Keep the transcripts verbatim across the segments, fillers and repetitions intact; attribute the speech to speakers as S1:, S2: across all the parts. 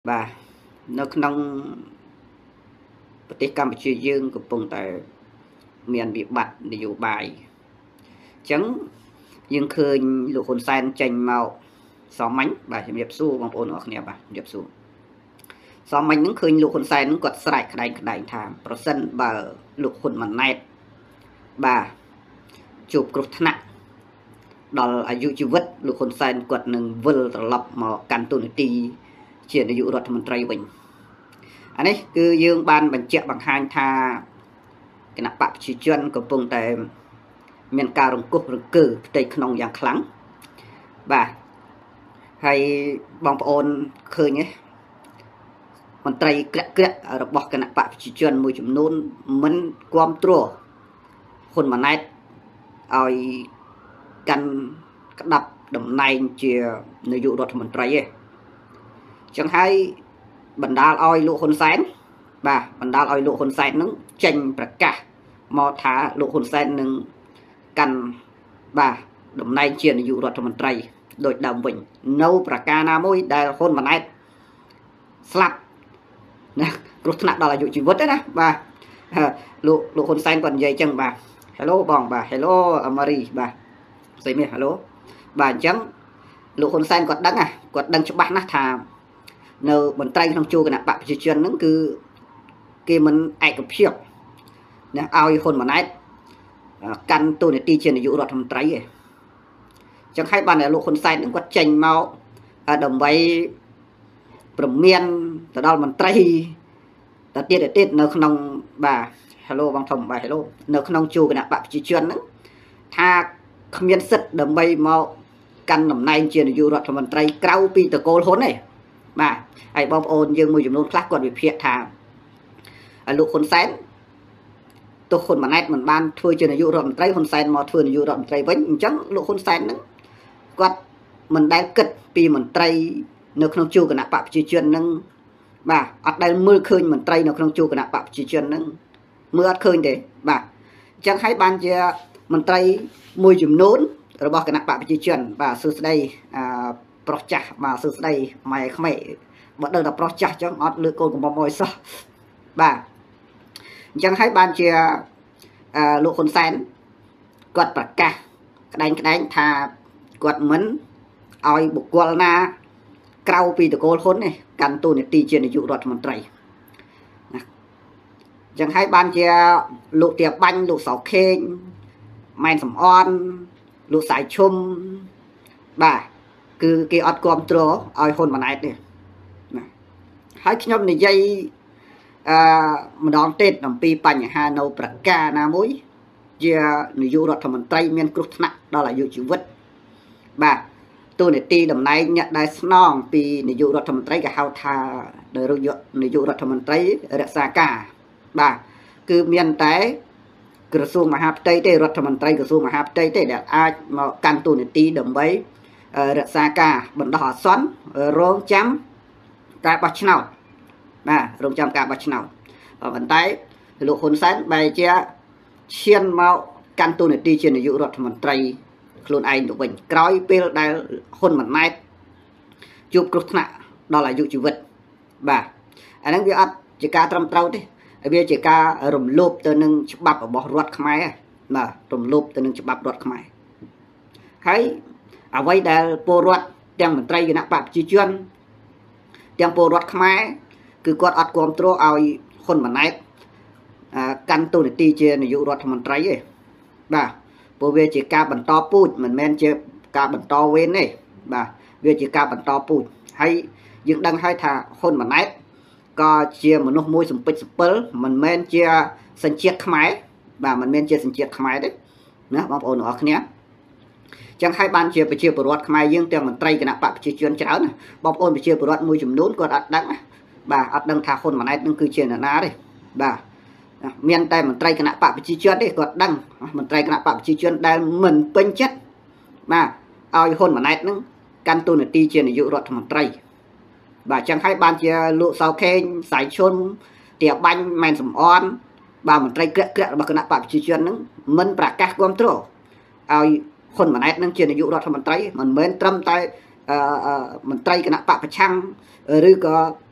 S1: Bà nó trongประเทศកម្ពុជាយើងកំពុងតែមានវិបត្តិនយោបាយអញ្ចឹងយើងឃើញលោកហ៊ុនសែនចេញមកសមមិញបាទជំរាបសួរបងប្អូនអរគ្នាបាទជំរាបសួរសមមិញហ្នឹងឃើញលោកហ៊ុនសែនហ្នឹងគាត់ស្រែកក្តែងក្តែងថាប្រសិនបើលោកហ៊ុនម៉ាណែតបាទជួបគ្រោះថ្នាក់ដល់អាយុជីវិតលោកហ៊ុនសែនគាត់នឹងវិលត្រឡប់មកកាន់តួនាទីជានាយករដ្ឋមន្ត្រីវិញអានេះគឺយើងបានបញ្ជាក់បង្ហាញថាគណៈបកប្រជាជនកំពុងតែមានការរង្គោះរង្គើផ្ទៃក្នុងយ៉ាងខ្លាំងបាទហើយបងប្អូនឃើញទេមន្ត្រីក្រាក់ក្រាក់របស់គណៈបកប្រជាជនមួយចំនួនមិនគ្រប់គ្រងហ៊ុនម៉ាណែតឲ្យកាន់ក្តាប់តំណែងជានាយករដ្ឋមន្ត្រីឯងចឹងហើយបណ្ដាលឲ្យលោកហ៊ុនសែនបាទបណ្ដាលឲ្យលោកហ៊ុនសែននឹងចេញប្រកាសមកថាលោកហ៊ុនសែននឹងកាន់បាទតំណែងជានាយករដ្ឋមន្ត្រីដោយដើមវិញនៅប្រការណាមួយដែលហ៊ុនម៉ាណែតស្លាប់ណាគ្រោះថ្នាក់ដល់អាយុជីវិតណាបាទលោកលោកហ៊ុនសែនគាត់និយាយចឹងបាទ Hello បងបាទ Hello អាម៉ារីបាទស្អីមាស Hello បាទអញ្ចឹងលោកហ៊ុនសែនគាត់ដឹងណាគាត់ដឹងច្បាស់ណាស់ថានៅមន្ត្រីក្នុងជួរគណៈបកប្រជាជនហ្នឹងគឺគេមិនឯកភាពណាឲ្យហ៊ុនម៉ាណែតកាន់តួនាទីជានាយករដ្ឋមន្ត្រីឯងចឹងហើយបានតែលោកហ៊ុនសែនហ្នឹងគាត់ចេញមកដើម្បីប្រមានទៅដល់មន្ត្រីទៅទៀតទៅទៀតនៅក្នុងបាទ Hello បងធំបាទ Hello នៅក្នុងជួរគណៈបកប្រជាជនហ្នឹងថាគ្មានសិទ្ធិដើម្បីមកកាន់តំណែងជានាយករដ្ឋមន្ត្រីក្រៅពីតកូលហ៊ុនទេបាទហើយបងប្អូនយើងមួយចំនួនខ្លះគាត់វិភាគថាលោកហ៊ុនសែនទោះហ៊ុនម៉ាណែតមិនបានធ្វើជានាយករដ្ឋមន្ត្រីហ៊ុនសែនមកធ្វើនាយករដ្ឋមន្ត្រីវិញអញ្ចឹងលោកហ៊ុនសែនហ្នឹងគាត់មិនដែលគិតពីមន្ត្រីនៅក្នុងជួរគណៈបកប្រជាជនហ្នឹងបាទអត់ដែលមើលឃើញមន្ត្រីនៅក្នុងជួរគណៈបកប្រជាជនហ្នឹងមើលអត់ឃើញទេបាទអញ្ចឹងហើយបានជាមន្ត្រីមួយចំនួនរបស់គណៈបកប្រជាជនបាទសួស្ដីអឺប្រុសចាស់បាទសួស្ដីម៉ែក្មេកបើដឹងតែប្រុសចាស់ចឹងអត់លើកកូនកំមុំឲ្យសោះបាទអញ្ចឹងហើយបានជាអឺលោកហ៊ុនសែនគាត់ប្រកាសក្តែងក្តែងថាគាត់មិនឲ្យបុគ្គលណាក្រៅពីតកូលហ៊ុនទេកាន់តួនាទីជានាយករដ្ឋមន្ត្រីណាអញ្ចឹងហើយបានជាលោកទាបាញ់លោកសៅខេងម៉ែនសំអនលោកសាយឈុំបាទគឺគេអត់គ្រប់គ្រងឲ្យហ៊ុនម៉ាណែតទេណាហើយខ្ញុំនិយាយអឺម្ដងទៀតអំពីបញ្ហានៅប្រការណាមួយជានាយករដ្ឋមន្ត្រីមានគ្រោះថ្នាក់ដល់អាយុជីវិតបាទតួនាទីតំណែងអ្នកដែលស្នងពីនាយករដ្ឋមន្ត្រីគេហៅថានាយករដ្ឋមន្ត្រីរក្សាការបាទគឺមានតែក្រសួងមហាផ្ទៃទេរដ្ឋមន្ត្រីក្រសួងមហាផ្ទៃទេដែលអាចមកកាន់តួនាទីដើម្បីរក្សាការបណ្ដោះអាសន្នរងចាំការបោះឆ្នោតបាទរងចាំការបោះឆ្នោតប៉ុន្តែលោកហ៊ុនសែនបែរជាឈានមកកាន់តួនាទីជានាយករដ្ឋមន្ត្រីខ្លួនឯងទៅវិញក្រោយពេលដែលហ៊ុនម៉ាណែតជួបគ្រោះថ្នាក់ដល់អាយុជីវិតបាទអាហ្នឹងវាអត់ជាការត្រឹមត្រូវទេវាជាការរំលោភទៅនឹងច្បាប់របស់រដ្ឋខ្មែរបាទរំលោភទៅនឹងច្បាប់រដ្ឋខ្មែរហើយអ្វីដែលពលរដ្ឋទាំងមន្ត្រីគណៈបកប្រជាជនទាំងពលរដ្ឋខ្មែរគឺគាត់អត់គ្រប់គ្រងឲ្យហ៊ុនម៉ាណែតកាន់តួនាទីជានាយករដ្ឋមន្ត្រីទេបាទព្រោះវាជាការបន្តពូជមិនមែនជាការបន្តវេនទេបាទវាជាការបន្តពូជហើយយើងដឹងហើយថាហ៊ុនម៉ាណែតក៏ជាមនុស្សមួយសំពេចសំពិលមិនមែនជាសញ្ជាតិខ្មែរបាទមិនមែនជាសញ្ជាតិខ្មែរទេណាបងប្អូនទាំងអស់គ្នាចឹងហើយបានជាប្រជាពលរដ្ឋខ្មែរយើងទាំងមន្ត្រីគណៈបកប្រជាជនច្រើនបងប្អូនប្រជាពលរដ្ឋមួយចំនួនគាត់អត់ដឹងបាទអត់ដឹងថាហ៊ុនម៉ាណែតនឹងគឺជានរណាទេបាទមានតែមន្ត្រីគណៈបកប្រជាជនទេគាត់ដឹងមន្ត្រីគណៈបកប្រជាជនដែលមិនពេញចិត្តបាទឲ្យហ៊ុនម៉ាណែតនឹងកាន់តួនាទីជានាយករដ្ឋមន្ត្រីបាទចឹងហើយបានជាលោកសៅខេងសាយឈុនទាបាញ់ម៉ែនសំអនបាទមន្ត្រីក្រាក់ក្រាក់របស់គណៈបកប្រជាជននឹងមិនប្រកាសគ្រប់គ្រងឲ្យហ៊ុនម៉ាណែតនឹងជានាយករដ្ឋមន្ត្រីមិនមែនត្រឹមតែមន្ត្រីគណៈបកប្រឆាំងឬក៏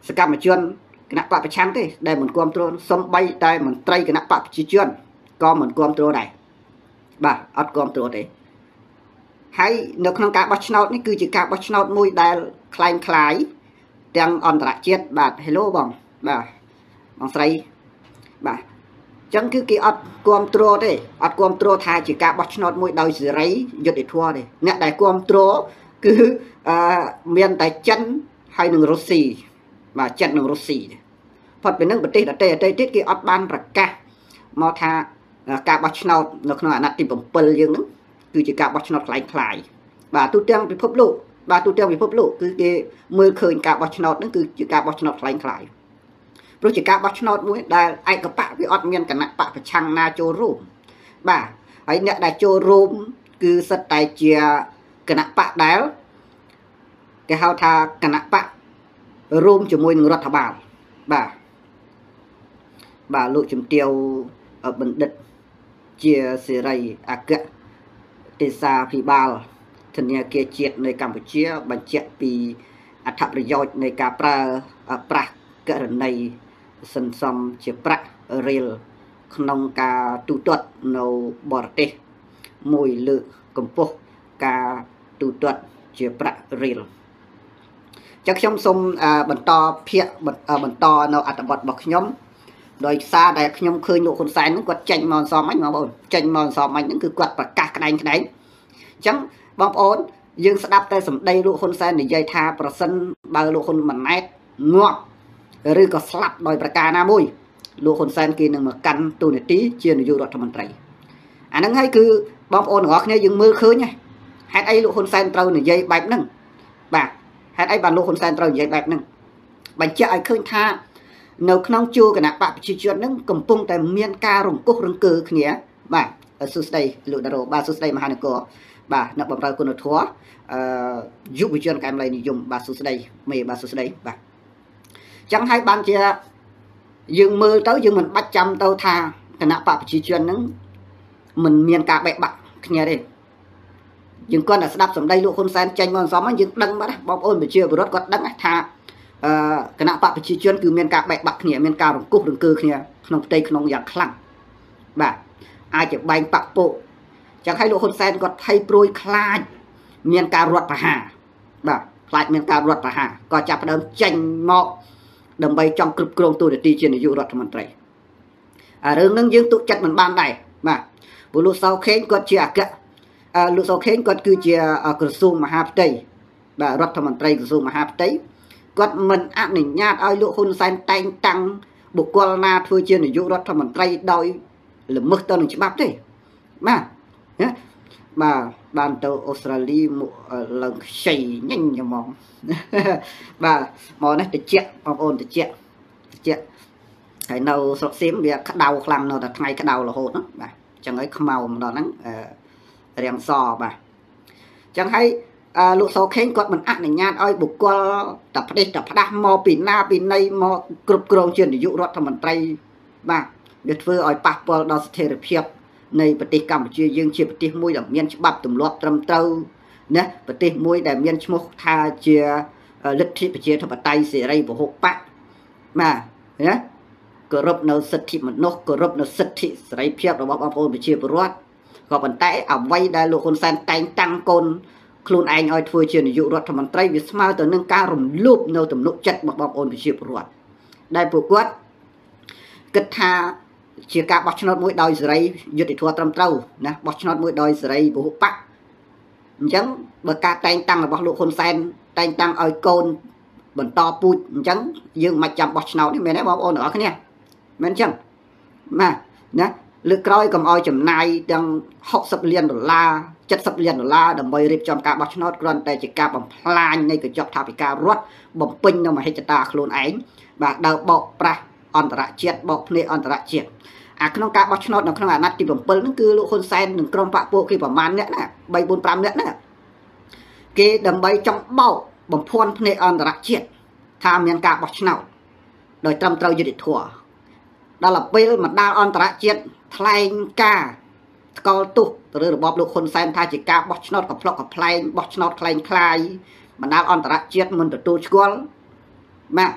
S1: សកម្មជនគណៈបកប្រឆាំងទេដែលមិនគ្រប់គ្រងសំបីតែមន្ត្រីគណៈបកប្រជាជនក៏មិនគ្រប់គ្រងដែរបាទអត់គ្រប់គ្រងទេហើយនៅក្នុងការបោះឆ្នោតនេះគឺជាការបោះឆ្នោតមួយដែលคล้ายคล้ายទាំងអន្តរជាតិបាទ Hello បងបាទបងស្រីបាទអញ្ចឹងគឺគេអត់គ្រប់គ្រងទេអត់គ្រប់គ្រងថាជាការបោះឆ្នោតមួយដោយសេរីយុត្តិធម៌ទេអ្នកដែលគ្រប់គ្រងគឺអឺមានតែចិនហើយនឹងរុស្ស៊ីបាទចិននិងរុស្ស៊ីផុតពីនឹងប្រទេសដទៃដទៃទៀតគេអត់បានប្រកាសមកថាការបោះឆ្នោតនៅក្នុងអាណត្តិទី7យើងហ្នឹងគឺជាការបោះឆ្នោតคล้ายคล้ายបាទទូទាំងពិភពលោកបាទទូទាំងពិភពលោកគឺគេមើលឃើញការបោះឆ្នោតហ្នឹងគឺជាការបោះឆ្នោតคล้ายคล้ายព្រោះជាការបោះឆ្នោតមួយដែលឯកបកវាអត់មានគណៈបកប្រឆាំងណាចូលរួមបាទហើយអ្នកដែលចូលរួមគឺសិតតែជាគណៈបកដែលគេហៅថាគណៈបករួមជាមួយនឹងរដ្ឋបាលបាទបាទលោកជំទាវបណ្ឌិតជាសេរីអគ្គទេសភិបាលធនាគារជាតិនៅកម្ពុជាបញ្ជាក់ពីអត្ថប្រយោជន៍នៃការប្រើប្រាស់ករណីសន្សំជាប្រាក់រៀលក្នុងការទូទាត់នៅបរទេសមួយលើកកម្ពស់ការទូទាត់ជាប្រាក់រៀលចឹងខ្ញុំសូមបន្តភាគបន្តនៅអត្ថបទរបស់ខ្ញុំដោយសារដែលខ្ញុំឃើញលោកហ៊ុនសែនហ្នឹងគាត់ចេញមកអន្សមអញបងប្អូនចេញមកអន្សមអញហ្នឹងគឺគាត់ប្រកាសក្តែងក្តែងអញ្ចឹងបងប្អូនយើងស្ដាប់តែសម្ដីលោកហ៊ុនសែននិយាយថាប្រសិនបើលោកហ៊ុនម៉ាណែតងាប់ឬក៏ស្លាប់ដោយប្រការណាមួយលោកហ៊ុនសែនគេនឹងមកកាន់តួនាទីជានាយករដ្ឋមន្ត្រីអាហ្នឹងហើយគឺបងប្អូនទាំងអស់គ្នាយើងមើលឃើញហេតុអីលោកហ៊ុនសែនត្រូវនិយាយបែបហ្នឹងបាទហេតុអីបានលោកហ៊ុនសែនត្រូវនិយាយបែបហ្នឹងបញ្ជាក់ឲ្យឃើញថានៅក្នុងជួរគណៈបកប្រជាជនហ្នឹងកំពុងតែមានការរង្គោះរង្គើគ្នាបាទសួស្ដីលោកតារ៉ូបាទសួស្ដីមហានគរបាទអ្នកបម្រើគុណធម៌អឺយុវជនកែមលៃនិយមបាទសួស្ដីមេបាទសួស្ដីបាទចឹងហើយបានជាយើងមើលទៅយើងមិនបាច់ចាំទៅថាគណៈបកប្រជាជនហ្នឹងមិនមានការបែកបាក់គ្នាទេយើងគាត់តែស្ដាប់សម្ដីលោកហ៊ុនសែនចេញមកអន្សមហ្នឹងយើងដឹងបាត់បងប្អូនប្រជាពលរដ្ឋគាត់ដឹងថាអឺគណៈបកប្រជាជនគឺមានការបែកបាក់គ្នាមានការរង្គោះរង្គើគ្នាក្នុងផ្ទៃក្នុងយ៉ាងខ្លាំងបាទអាចจะបែងបាក់ពួកចឹងហើយលោកហ៊ុនសែនគាត់ភ័យព្រួយខ្លាចមានការរដ្ឋប្រហារបាទខ្លាចមានការរដ្ឋប្រហារក៏ចាប់ផ្ដើមចេញមកដើម្បីចង់គ្រប់គ្រងតួនាទីជានាយករដ្ឋមន្ត្រីអារឿងហ្នឹងយើងទុកចិត្តមិនបានដែរបាទព្រោះលោកសៅខេងគាត់ជាអគ្គលោកសៅខេងគាត់គឺជាក្រសួងមហាផ្ទៃបាទរដ្ឋមន្ត្រីក្រសួងមហាផ្ទៃគាត់មិនអនុញ្ញាតឲ្យលោកហ៊ុនសែនតែងតាំងបុគ្គលណាធ្វើជានាយករដ្ឋមន្ត្រីដោយល្មើសទៅនឹងច្បាប់ទេបាទណាបាទបានទៅអូស្ត្រាលីឡើងខ្ចីញញហ្មងបាទមកនេះតិចបងប្អូនតិចតិចហើយនៅស្រុកសៀមវាក្តៅខ្លាំងនៅតែថ្ងៃក្តៅរហូតណាបាទអញ្ចឹងហើយខ្មៅម្ដងហ្នឹងរាំងសបាទអញ្ចឹងហើយលោកសៅខេងគាត់មិនអនុញ្ញាតឲ្យបុគ្គលតែផ្ដេសតែផ្ដាស់មកពីណាពីណីមកគ្រប់គ្រងជានាយករដ្ឋមន្ត្រីបាទវាធ្វើឲ្យប៉ះពាល់ដល់ស្ថិរភាពនៃប្រទេសកម្ពុជាយើងជាប្រទេសមួយដែលមានច្បាប់ទម្លាប់ត្រឹមត្រូវណាប្រទេសមួយដែលមានឈ្មោះថាជាលទ្ធិប្រជាធិបតេយ្យសេរីពហុបកបាទណាគោរពនៅសិទ្ធិមនុស្សគោរពនៅសិទ្ធិសេរីភាពរបស់បងប្អូនប្រជាពលរដ្ឋក៏ប៉ុន្តែអ្វីដែលលោកហ៊ុនសែនតែងតាំងកូនខ្លួនឯងឲ្យធ្វើជានាយករដ្ឋមន្ត្រីវាស្មើទៅនឹងការរំលោភនៅទំនុកចិត្តរបស់បងប្អូនប្រជាពលរដ្ឋដែលពួកគាត់គិតថាជាការបោះឆ្នោតមួយដោយសេរីយុត្តិធម៌ត្រឹមត្រូវណាបោះឆ្នោតមួយដោយសេរីពហុបកអញ្ចឹងបើការតែងតាំងរបស់លោកហ៊ុនសែនតែងតាំងឲ្យកូនបន្តពូជអញ្ចឹងយើងមិនចាំបោះឆ្នោតនេះមែនទេបងប្អូនទាំងអស់គ្នាមែនអញ្ចឹងណាណាលើកក្រោយកុំឲ្យចំណាយទាំងហុកសិបលានដុល្លារเจ็ดสิบលានដុល្លារដើម្បីរៀបចំការបោះឆ្នោតគ្រាន់តែជាការបំផ្លាញនៃកញ្ចក់ថវិការដ្ឋបំពេញនៅមហិច្ឆតាខ្លួនឯងបាទដើរបោកប្រាស់អន្តរជាតិបោកភ្នែកអន្តរជាតិអាក្នុងការបោះឆ្នោតនៅក្នុងអាណត្តិទី7ហ្នឹងគឺលោកហ៊ុនសែននិងក្រុមបកពួកគេប្រមាណអ្នកណាបីបួនប្រាំអ្នកណាគេដើម្បីចង់បោកបំភាន់ភ្នែកអន្តរជាតិថាមានការបោះឆ្នោតដោយត្រឹមត្រូវយុត្តិធម៌ដល់ពេលមកដល់អន្តរជាតិថ្លែងការថ្កោលទោសទៅលើរបបលោកហ៊ុនសែនថាជាការបោះឆ្នោតកំ pl ុកកំ pl ែងបោះឆ្នោតคล้ายคล้ายបណ្ដាលអន្តរជាតិមិនទទួលស្គាល់បាទ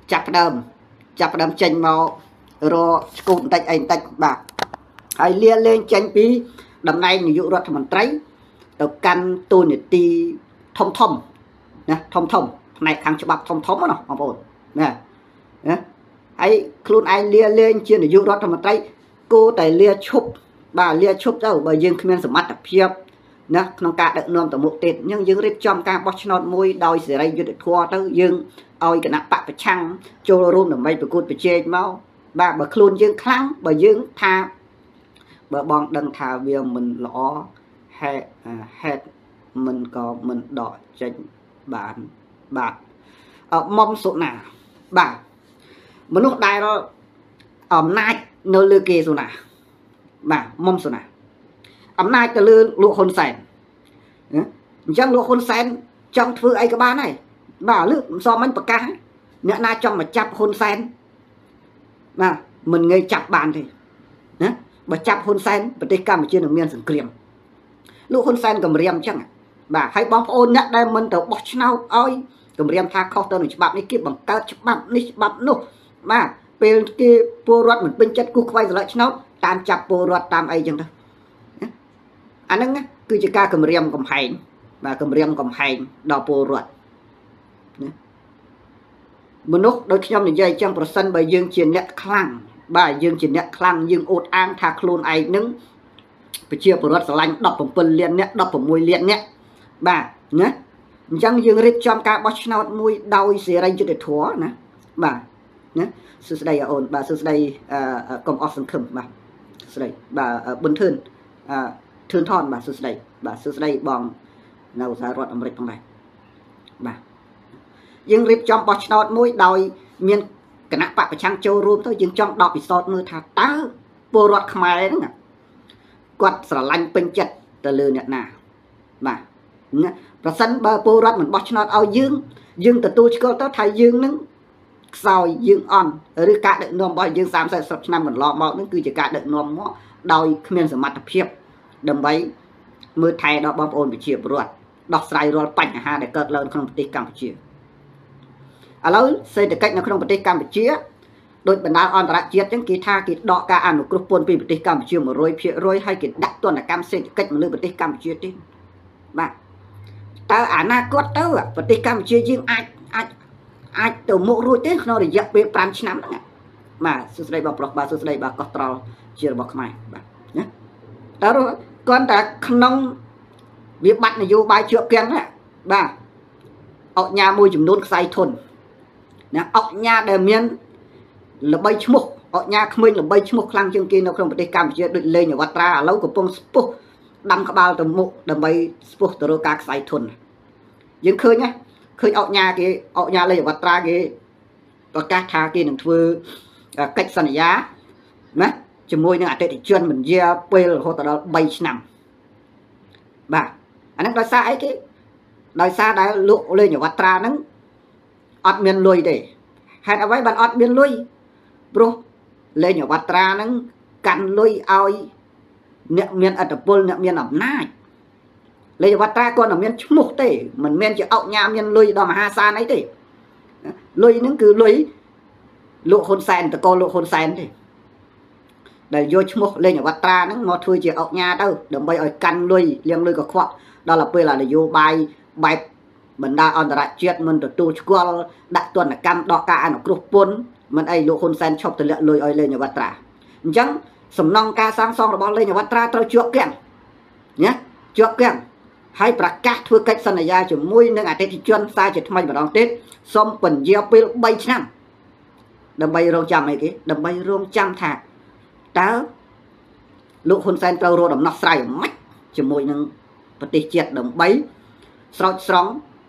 S1: chặt đơm chặt đơm chanh màu rồi cụm tách anh tách bà hãy lia lên chanh bí đầm này như dụរដ្ឋមន្ត្រីទៅកាន់ទូនីតិធំធំណាធំធំផ្នែកខាងច្បាប់ធំធំណាបងប្អូនណាណាហើយខ្លួនឯងលាលែងជានាយករដ្ឋមន្ត្រីគួរតែលាឈប់បាទលាឈប់ទៅបើយើងគ្មានសមត្ថភាពណាក្នុងការដឹកនាំទៅមុខទៀតអញ្ចឹងយើងរៀបចំការបោះឆ្នោតមួយដោយសេរីយុត្តិធម៌ទៅយើងឲ្យគណៈបកប្រឆាំងចូលរួមដើម្បីប្រកួតប្រជែងមកបាទបើខ្លួនយើងខ្លាំងបើយើងថាបើបងដឹងថាវាមិនល្អហេតុហេតុមិនក៏មិនដកចេញបានបាទមុំសុណាបាទមនុស្សដែលអំណាចនៅលើគេសុណាបាទមុំសុណាអំណាចទៅលើលោកហ៊ុនសែនអញ្ចឹងលោកហ៊ុនសែនចង់ធ្វើអីក៏បានដែរបាទលើកមិនសមមិញប្រកាសអ្នកណាចង់មកចាប់ហ៊ុនសែនបាទមិនងាយចាប់បានទេណាបើចាប់ហ៊ុនសែនប្រទេសកម្ពុជានឹងមានសង្គ្រាមលោកហ៊ុនសែនគម្រាមអញ្ចឹងបាទហើយបងប្អូនអ្នកដែលមិនទៅបោះឆ្នោតឲ្យគម្រាមថាខុសទៅនឹងច្បាប់នេះគេបង្កើតច្បាប់នេះច្បាប់នោះបាទពេលគេពលរដ្ឋមិនពេញចិត្តគូខ្វៃស្រឡឹកឆ្នោតតាមចាប់ពលរដ្ឋតាមអីចឹងទៅអាហ្នឹងគឺជាការគម្រាមកំហែងបាទគម្រាមកំហែងដល់ពលរដ្ឋណាមនុស្សដូចខ្ញុំនិយាយចឹងប្រសិនបើយើងជាអ្នកខ្លាំងបាទយើងជាអ្នកខ្លាំងយើងអួតអាងថាខ្លួនឯងនឹងប្រជាពលរដ្ឋស្រឡាញ់ដប់ប្រាំលានអ្នកដប់ប្រាំមួយលានអ្នកបាទណាអញ្ចឹងយើងរៀបចំការបោះឆ្នោតមួយដោយសេរីយុត្តិធម៌ណាបាទណាសួស្តីអូនបាទសួស្តីអឺកុំអស់សង្ឃឹមបាទសួស្តីបាទប៊ុនធឿនអឺធឿនថនបាទសួស្តីបាទសួស្តីបងនៅសហរដ្ឋអាមេរិកផងដែរបាទយើងរៀបចំបោះឆ្នោតមួយដោយមានគណៈបកប្រឆាំងចូលរួមទៅយើងចង់ដកពិសោធន៍មើលថាតើពលរដ្ឋខ្មែរហ្នឹងគាត់ស្រឡាញ់ពេញចិត្តទៅលើអ្នកណាបាទណាប្រសិនបើពលរដ្ឋមិនបោះឆ្នោតឲ្យយើងយើងទទួលស្គាល់ទៅថាយើងនឹងខ្សោយយើងអន់ឬការដឹកនាំរបស់យើងសាមសិបឆ្នាំកន្លងមកនឹងគឺជាការដឹកនាំមកដោយគ្មានសមត្ថភាពដើម្បីមើលថែដល់បងប្អូនប្រជាពលរដ្ឋដោះស្រាយរាល់បញ្ហាដែលកើតឡើងក្នុងប្រទេសកម្ពុជាឥឡូវសេដ្ឋកិច្ចនៅក្នុងប្រទេសកម្ពុជាដោយបណ្ដាអន្តរជាតិចឹងគេថាគេដកការអនុគ្រោះពន្ធពីប្រទេសកម្ពុជា một trăm phần trăm ហើយគេដាក់ទណ្ឌកម្មសេដ្ឋកិច្ចមកលើប្រទេសកម្ពុជាទៀតបាទតើអនាគតទៅប្រទេសកម្ពុជាយើងអាចអាចអាចទៅមុខរួចទេក្នុងរយៈពេលប្រាំឆ្នាំហ្នឹងបាទសួស្តីបងប្រុសបាទសួស្តីបាទកោះត្រល់ជារបស់ខ្មែរបាទណាតើគាត់តែក្នុងវាបាត់នយោបាយជាប់គាំងណាបាទអុកញ៉ាមួយចំនួនខ្សែធនណាអុកញ៉ាដែលមានល្បីឈ្មោះអុកញ៉ាក្មេងល្បីឈ្មោះខ្លាំងជាងគេនៅក្នុងប្រទេសកម្ពុជាដូចលេងអវត្រាឥឡូវកំពុងស្ពុះដាំក្បាលទៅមុខដើម្បីស្ពុះទៅរកការខ្សែធនយើងឃើញណាឃើញអុកញ៉ាគេអុកញ៉ាលេងអវត្រាគេប្រកាសថាគេនឹងធ្វើកិច្ចសន្យាណាជាមួយនឹងអតិថិជនមិនយាពេលរហូតដល់បីឆ្នាំបាទអាហ្នឹងដោយសារអីគេដោយសារដែលលោកលេងអវត្រាហ្នឹងអត់មានលុយទេហេតុអ្វីបានអត់មានលុយព្រោះលេងអវត្រាហ្នឹងកាន់លុយឲ្យអ្នកមានឥទ្ធិពលអ្នកមានអំណាចលេងអវត្រាគាត់មិនមានឈ្មោះទេមិនមែនជាអុកញ៉ាមានលុយដល់មហាសាលអីទេលុយហ្នឹងគឺលុយលោកហ៊ុនសែនតកូលលោកហ៊ុនសែនទេដែលយកឈ្មោះលេងអវត្រាហ្នឹងមកធ្វើជាអុកញ៉ាទៅដើម្បីឲ្យកាន់លុយលៀងលុយកខ្វក់ដល់ពេលនយោបាយបែបបណ្ដាអន្តរជាតិមិនទទួលស្គាល់ដាក់ទណ្ឌកម្មដកការអនុគ្រោះពន្ធមិនអីលោកហ៊ុនសែនឈប់ទម្លាក់លុយឲ្យលេងអវត្រាអញ្ចឹងសំណងការសាងសង់របស់លេងអវត្រាត្រូវជាប់គាំងណាជាប់គាំងហើយប្រកាសធ្វើកិច្ចសន្យាជាមួយនឹងអតិថិជនសារជាថ្មីម្ដងទៀតសូមពន្យាពេលបីឆ្នាំដើម្បីរងចាំអីគេដើម្បីរងចាំថាតើលោកហ៊ុនសែនត្រូវរកដំណោះស្រាយមិនជាមួយនឹងប្រទេសជាតិដើម្បីស្រោចស្រង់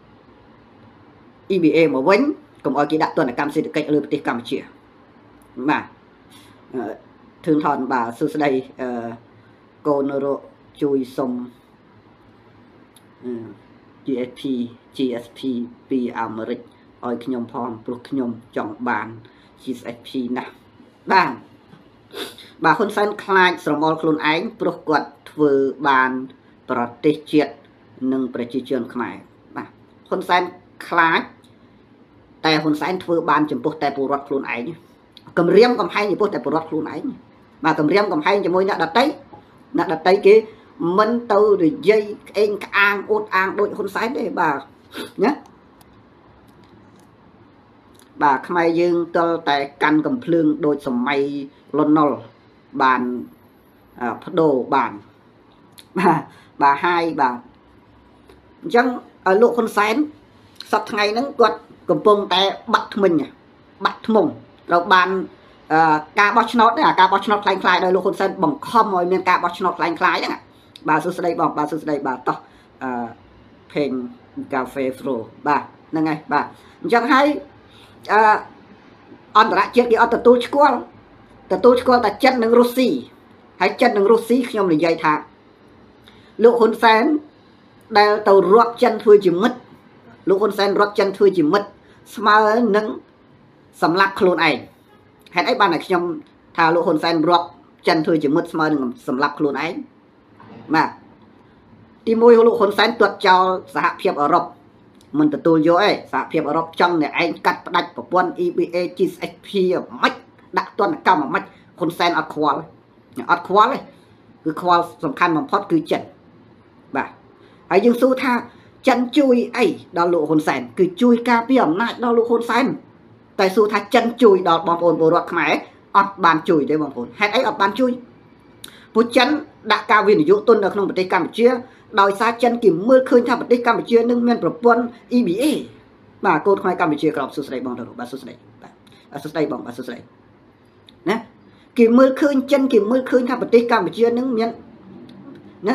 S1: E B A មកវិញកុំឲ្យគេដាក់ទណ្ឌកម្មសេដ្ឋកិច្ចលើប្រទេសកម្ពុជាបាទធឿនថនបាទសួស្តីអឺកូនរកជួយសុំ G S P G S P ពីអាមេរិកឲ្យខ្ញុំផងព្រោះខ្ញុំចង់បាន G S P ណាស់បាទបាទហ៊ុនសែនខ្លាចស្រមោលខ្លួនឯងព្រោះគាត់ធ្វើបានប្រទេសជាតិនិងប្រជាជនខ្មែរបាទហ៊ុនសែនខ្លាចแต่ហ៊ុនសែនធ្វើបានចំពោះតែពលរដ្ឋខ្លួនឯងគម្រាមកំហែងចំពោះតែពលរដ្ឋខ្លួនឯងបាទគម្រាមកំហែងជាមួយអ្នកដតីអ្នកដតីគេមិនទៅនិយាយក្អេងក្អាងអួតអាងដូចហ៊ុនសែនទេបាទណាបាទខ្មែរយើងទល់តែកាន់កំភ្លើងដូចសម័យលន់ណុលបានបដូរបានបាទបាទហើយបាទអញ្ចឹងលោកហ៊ុនសែនសប្តាហ៍ថ្ងៃហ្នឹងគាត់កំពុងតែបាក់ថ្មិញបាក់ថ្មងត្រូវបានការបោះឆ្នោតការបោះឆ្នោតคล้ายៗដោយលោកហ៊ុនសែនបង្ខំឲ្យមានការបោះឆ្នោតคล้ายៗហ្នឹងបាទសួស្ដីបងបាទសួស្ដីបាទតោះអឺเพลงកាហ្វេ Flow បាទហ្នឹងហើយបាទអញ្ចឹងហើយអឺអន្តរជាតិគេអត់ទទួលស្គាល់ទទួលស្គាល់តែចិននិងរុស្ស៊ីហើយចិននិងរុស្ស៊ីខ្ញុំនិយាយថាលោកហ៊ុនសែនដែលទៅរាប់ចិនធ្វើជាមិត្តលោកហ៊ុនសែនរាប់ចិនធ្វើជាមិត្តស្មើនឹងសម្លាប់ខ្លួនឯងហេតុអីបានតែខ្ញុំថាលោកហ៊ុនសែនរាប់ចិនធ្វើជាមិត្តស្មើនឹងសម្លាប់ខ្លួនឯងបាទទីមួយលោកហ៊ុនសែនទាត់ចោលសហភាពអឺរ៉ុបមិនទទួលយកឯងសហភាពអឺរ៉ុបចង់តែឯងកាត់ផ្ដាច់ប្រព័ន្ធ E B A G S H P មិនដាក់ទណ្ឌកម្មមិនហ៊ុនសែនអត់ខ្វល់អត់ខ្វល់ទេគឺខ្វល់សំខាន់បំផុតគឺចិនបាទហើយយើងសួរថាចិនជួយអីដល់លោកហ៊ុនសែនគឺជួយការពារអំណាចដល់លោកហ៊ុនសែនតែសួរថាចិនជួយដល់បងប្អូនពលរដ្ឋខ្មែរអត់បានជួយទេបងប្អូនហេតុអីអត់បានជួយពួកចិនដាក់ការវិនិយោគទុននៅក្នុងប្រទេសកម្ពុជាដោយសារចិនគេមើលឃើញថាប្រទេសកម្ពុជានឹងមានប្រព័ន្ធ E B A បាទកូនខ្មែរកម្ពុជាក្រមសួស្ដីបងទៅបាទសួស្ដីបាទសួស្ដីបងបាទសួស្ដីណាគេមើលឃើញចិនគេមើលឃើញថាប្រទេសកម្ពុជានឹងមានណា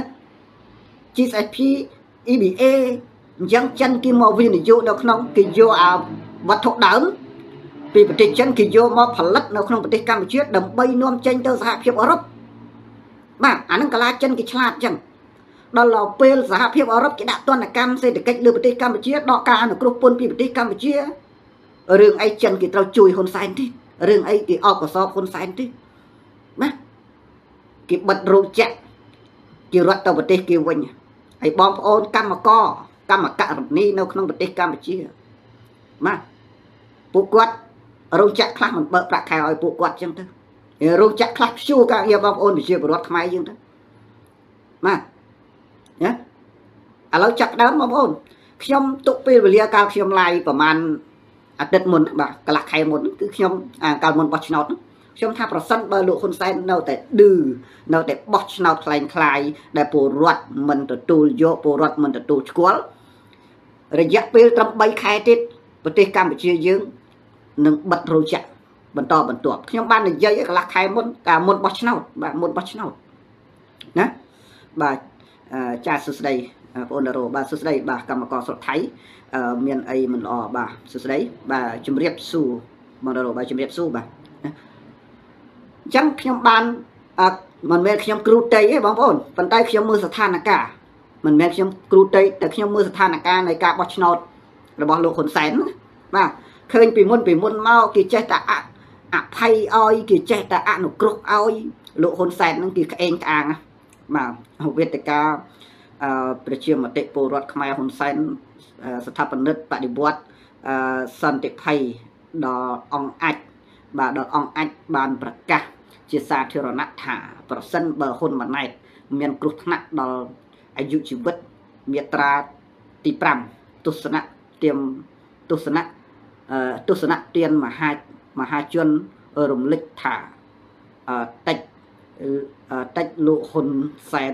S1: G S H P E B A អញ្ចឹងចិនគេមកវិនិយោគនៅក្នុងគេយកអាវត្ថុដើមពីប្រទេសចិនគេយកមកផលិតនៅក្នុងប្រទេសកម្ពុជាដើម្បីនាំចេញទៅសហភាពអឺរ៉ុបបាទអានឹងកាលាចិនគេឆ្លាតអញ្ចឹងដល់ទៅពេលសហភាពអឺរ៉ុបគេដាក់ទណ្ឌកម្មសេដ្ឋកិច្ចលើប្រទេសកម្ពុជាដកការអនុគ្រោះពន្ធពីប្រទេសកម្ពុជារឿងអីចិនគេត្រូវជួយហ៊ុនសែនទេរឿងអីគេអបកសបហ៊ុនសែនទេណាគេបិទរោងចក្រគេរត់ទៅប្រទេសគេវិញហើយបងប្អូនកម្មករកម្មករនីនៅក្នុងប្រទេសកម្ពុជាបាទពួកគាត់រោងចក្រខ្លះមិនបើកប្រាក់ខែឲ្យពួកគាត់អញ្ចឹងទៅរោងចក្រខ្លះព្យួរការងារបងប្អូនប្រជាពលរដ្ឋខ្មែរយើងទៅបាទណាឥឡូវចាប់ដើមបងប្អូនខ្ញុំទុកពេលវេលាកាលខ្ញុំឡាយប្រហែលអាទិត្យមុនបាទកន្លះខែមុនគឺខ្ញុំកាលមុនបោះឆ្នោតខ្ញុំថាប្រសិនបើលោកហ៊ុនសែននៅតែឌឺនៅតែបោះឆ្នោតខ្លែងខ្លាយដែលពលរដ្ឋមិនទទួលយកពលរដ្ឋមិនទទួលស្គាល់រយៈពេលត្រឹមបីខែទៀតប្រទេសកម្ពុជាយើងនឹងបិទរោងចក្របន្តបន្ទាប់ខ្ញុំបាននិយាយកន្លះខែមុនកាលមុនបោះឆ្នោតបាទមុនបោះឆ្នោតណាបាទចាសួស្ដីបងប្អូនរោបាទសួស្ដីបាទកម្មករស្រុកថៃមានអីមិនល្អបាទសួស្ដីបាទជំរាបសួរបងរោបាទជំរាបសួរបាទអញ្ចឹងខ្ញុំបានមិនមែនខ្ញុំគ្រូតេទេបងប្អូនប៉ុន្តែខ្ញុំមើលស្ថានភាពមិនមែនខ្ញុំគ្រូតេតែខ្ញុំមើលស្ថានភាពនៃការបោះឆ្នោតរបស់លោកហ៊ុនសែនបាទឃើញពីមុនពីមុនមកគេចេះតែអភ័យឲ្យគេចេះតែអនុគ្រោះឲ្យលោកហ៊ុនសែនហ្នឹងគេក្អេងក្អាងបាទវេទិកាប្រជាមតិពលរដ្ឋខ្មែរហ៊ុនសែនស្ថាបនិកបដិវត្តសន្តិភ័យដល់អង្គអាចបាទដល់អង្គអាចបានប្រកាសជាសាធារណៈថាប្រសិនបើហ៊ុនម៉ាណែតមានគ្រោះថ្នាក់ដល់អាយុជីវិតមាត្រាទីប្រាំទស្សនៈទាមទស្សនៈទស្សនៈទានមហាមហាជនរំលឹកថាតិចតិចលោកហ៊ុនសែន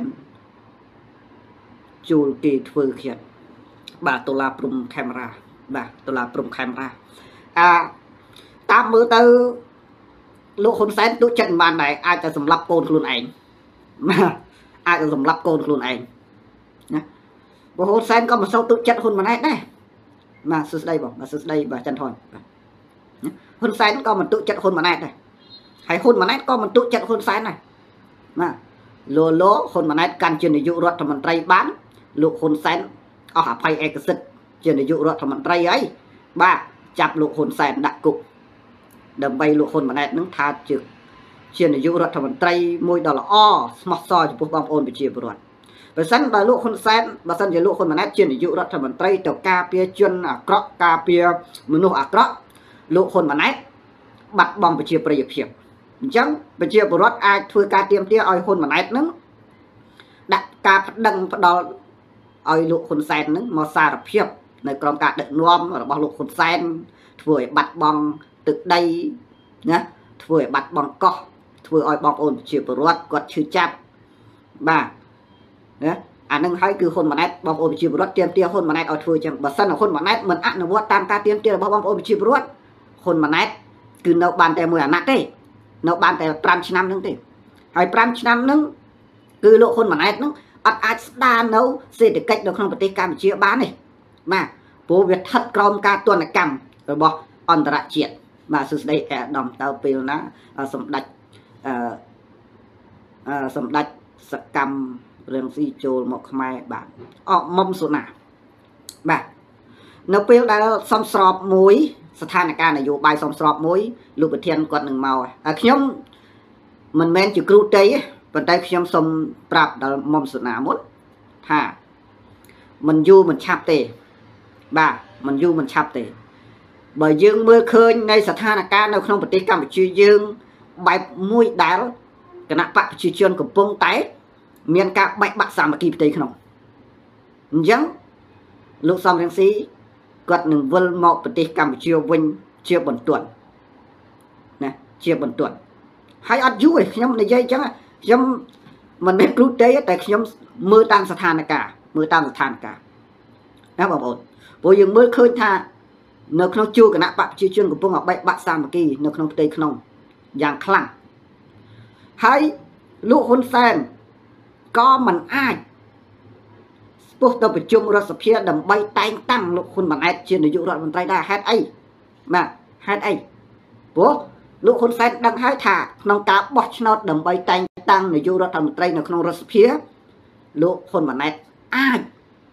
S1: ជួលគេធ្វើឃាតបាទដុល្លារព្រំខេមរាបាទដុល្លារព្រំខេមរាអាតាមមើលទៅលោកហ៊ុនសែនទុកចិត្តមិនបានដែរអាចจะសម្លាប់កូនខ្លួនឯងបាទអាចจะសម្លាប់កូនខ្លួនឯងណាបងហ៊ុនសែនក៏មិនសូវទុកចិត្តហ៊ុនម៉ាណែតដែរបាទសួស្ដីបងបាទសួស្ដីបាទច័ន្ទថនបាទហ៊ុនសែនក៏មិនទុកចិត្តហ៊ុនម៉ាណែតដែរហើយហ៊ុនម៉ាណែតក៏មិនទុកចិត្តហ៊ុនសែនដែរបាទលលហ៊ុនម៉ាណែតកាន់ជានាយករដ្ឋមន្ត្រីបានលោកហ៊ុនសែនអស់អភ័យឯកសិទ្ធិជានាយករដ្ឋមន្ត្រីហើយបាទចាប់លោកហ៊ុនសែនដាក់គុកដើម្បីលោកហ៊ុនម៉ាណែតនឹងថាជាជានាយករដ្ឋមន្ត្រីមួយដ៏ល្អស្មោះសរចំពោះបងប្អូនប្រជាពលរដ្ឋ bởi sân bà lụa khôn sen bà sân về lụa khôn mà nét chuyên để dụរដ្ឋមន្ត្រីទៅការពារជនអាក្រក់ការពារមនុស្សអាក្រក់លោកហ៊ុនម៉ាណែតបាត់បង់ប្រជាប្រិយភាពអញ្ចឹងប្រជាពលរដ្ឋអាចធ្វើការទៀមទាឲ្យហ៊ុនម៉ាណែតនឹងដាក់ការប្តឹងផ្ដាល់ឲ្យលោកហ៊ុនសែននឹងមកសារភាពនៅក្រោមការដឹកនាំរបស់លោកហ៊ុនសែនធ្វើឲ្យបាត់បង់ទឹកដីណាធ្វើឲ្យបាត់បង់កោះធ្វើឲ្យបងប្អូនប្រជាពលរដ្ឋគាត់ឈឺចាប់បាទណាអានឹងហើយគឺហ៊ុនម៉ាណែតបងប្អូនប្រជាពលរដ្ឋទៀមទាហ៊ុនម៉ាណែតឲ្យធ្វើចឹងបើសិនហ៊ុនម៉ាណែតមិនអនុវត្តតាមការទៀមទារបស់បងប្អូនប្រជាពលរដ្ឋហ៊ុនម៉ាណែតគឺនៅបានតែមួយអាណត្តិទេនៅបានតែប្រាំឆ្នាំហ្នឹងទេហើយប្រាំឆ្នាំហ្នឹងគឺលោកហ៊ុនម៉ាណែតហ្នឹងអត់អាចស្ដារនៅសេដ្ឋកិច្ចនៅក្នុងប្រទេសកម្ពុជាបានទេបាទព្រោះវាស្ថិតក្រោមការទណ្ឌកម្មរបស់អន្តរជាតិបាទសួស្ដីអាដាមតើពេលណាសម្ដេចអឺសម្ដេចសកម្មរឿងស៊ីចូលមកខ្មែរបាទអកមុំសុណាបាទនៅពេលដែលសំស្របមួយស្ថានភាពនយោបាយសំស្របមួយលោកប្រធានគាត់នឹងមកខ្ញុំមិនមែនជាគ្រូតីទេប៉ុន្តែខ្ញុំសូមប្រាប់ដល់មុំសុណាមុនថាមិនយូរមិនឆាប់ទេបាទមិនយូរមិនឆាប់ទេបើយើងមើលឃើញនៃស្ថានភាពនៅក្នុងប្រទេសកម្ពុជាយើងបែបមួយដែលគណៈបកប្រជាជនកំពុងតែមានការបែកបាក់សាមគ្គីផ្ទៃក្នុងអញ្ចឹងលោកសំរងស៊ីគាត់នឹងវិលមកប្រទេសកម្ពុជាវិញជាបន្ទាន់ណាជាបន្ទាន់ហើយអត់យូរទេខ្ញុំនិយាយអញ្ចឹងខ្ញុំមិនមែនគ្រូទេតែខ្ញុំមើលតាមស្ថានភាពមើលតាមស្ថានភាពណាបងប្អូនព្រោះយើងមើលឃើញថានៅក្នុងជួរគណៈបកប្រជាជនកំពុងបែកបាក់សាមគ្គីនៅក្នុងផ្ទៃក្នុងយ៉ាងខ្លាំងហើយលោកហ៊ុនសែនក៏មិនអាចស្ពុះទៅប្រជុំរដ្ឋសភាដើម្បីតែងតាំងលោកហ៊ុនម៉ាណែតជានាយករដ្ឋមន្ត្រីដែរហេតុអីបាទហេតុអីព្រោះលោកហ៊ុនសែនដឹងហើយថាក្នុងការបោះឆ្នោតដើម្បីតែងតាំងនាយករដ្ឋមន្ត្រីនៅក្នុងរដ្ឋសភាលោកហ៊ុនម៉ាណែតអាច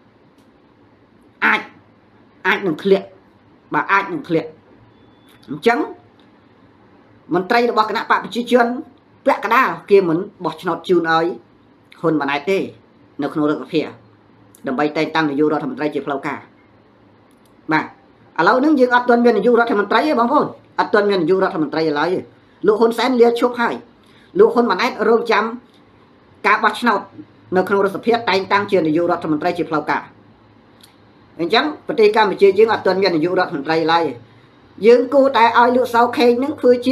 S1: អាចអាចនឹងធ្លាក់បាទអាចនឹងធ្លាក់អញ្ចឹងមន្ត្រីរបស់គណៈបកប្រជាជនពាក់កណ្ដាលគេមិនបោះឆ្នោតជូនឲ្យហ៊ុនម៉ាណែតទេនៅក្នុងរដ្ឋសភាដើម្បីតែងតាំងនាយករដ្ឋមន្ត្រីជាផ្លូវការបាទឥឡូវហ្នឹងយើងអត់ទាន់មាននាយករដ្ឋមន្ត្រីទេបងប្អូនអត់ទាន់មាននាយករដ្ឋមន្ត្រីឡើយទេលោកហ៊ុនសែនលាឈប់ហើយលោកហ៊ុនម៉ាណែតរងចាំការបោះឆ្នោតនៅក្នុងរដ្ឋសភាតែងតាំងជានាយករដ្ឋមន្ត្រីជាផ្លូវការអញ្ចឹងប្រទេសកម្ពុជាយើងអត់ទាន់មាននាយករដ្ឋមន្ត្រីឡើយទេយើងគួរតែឲ្យលោកសៅខេងហ្នឹងធ្វើជា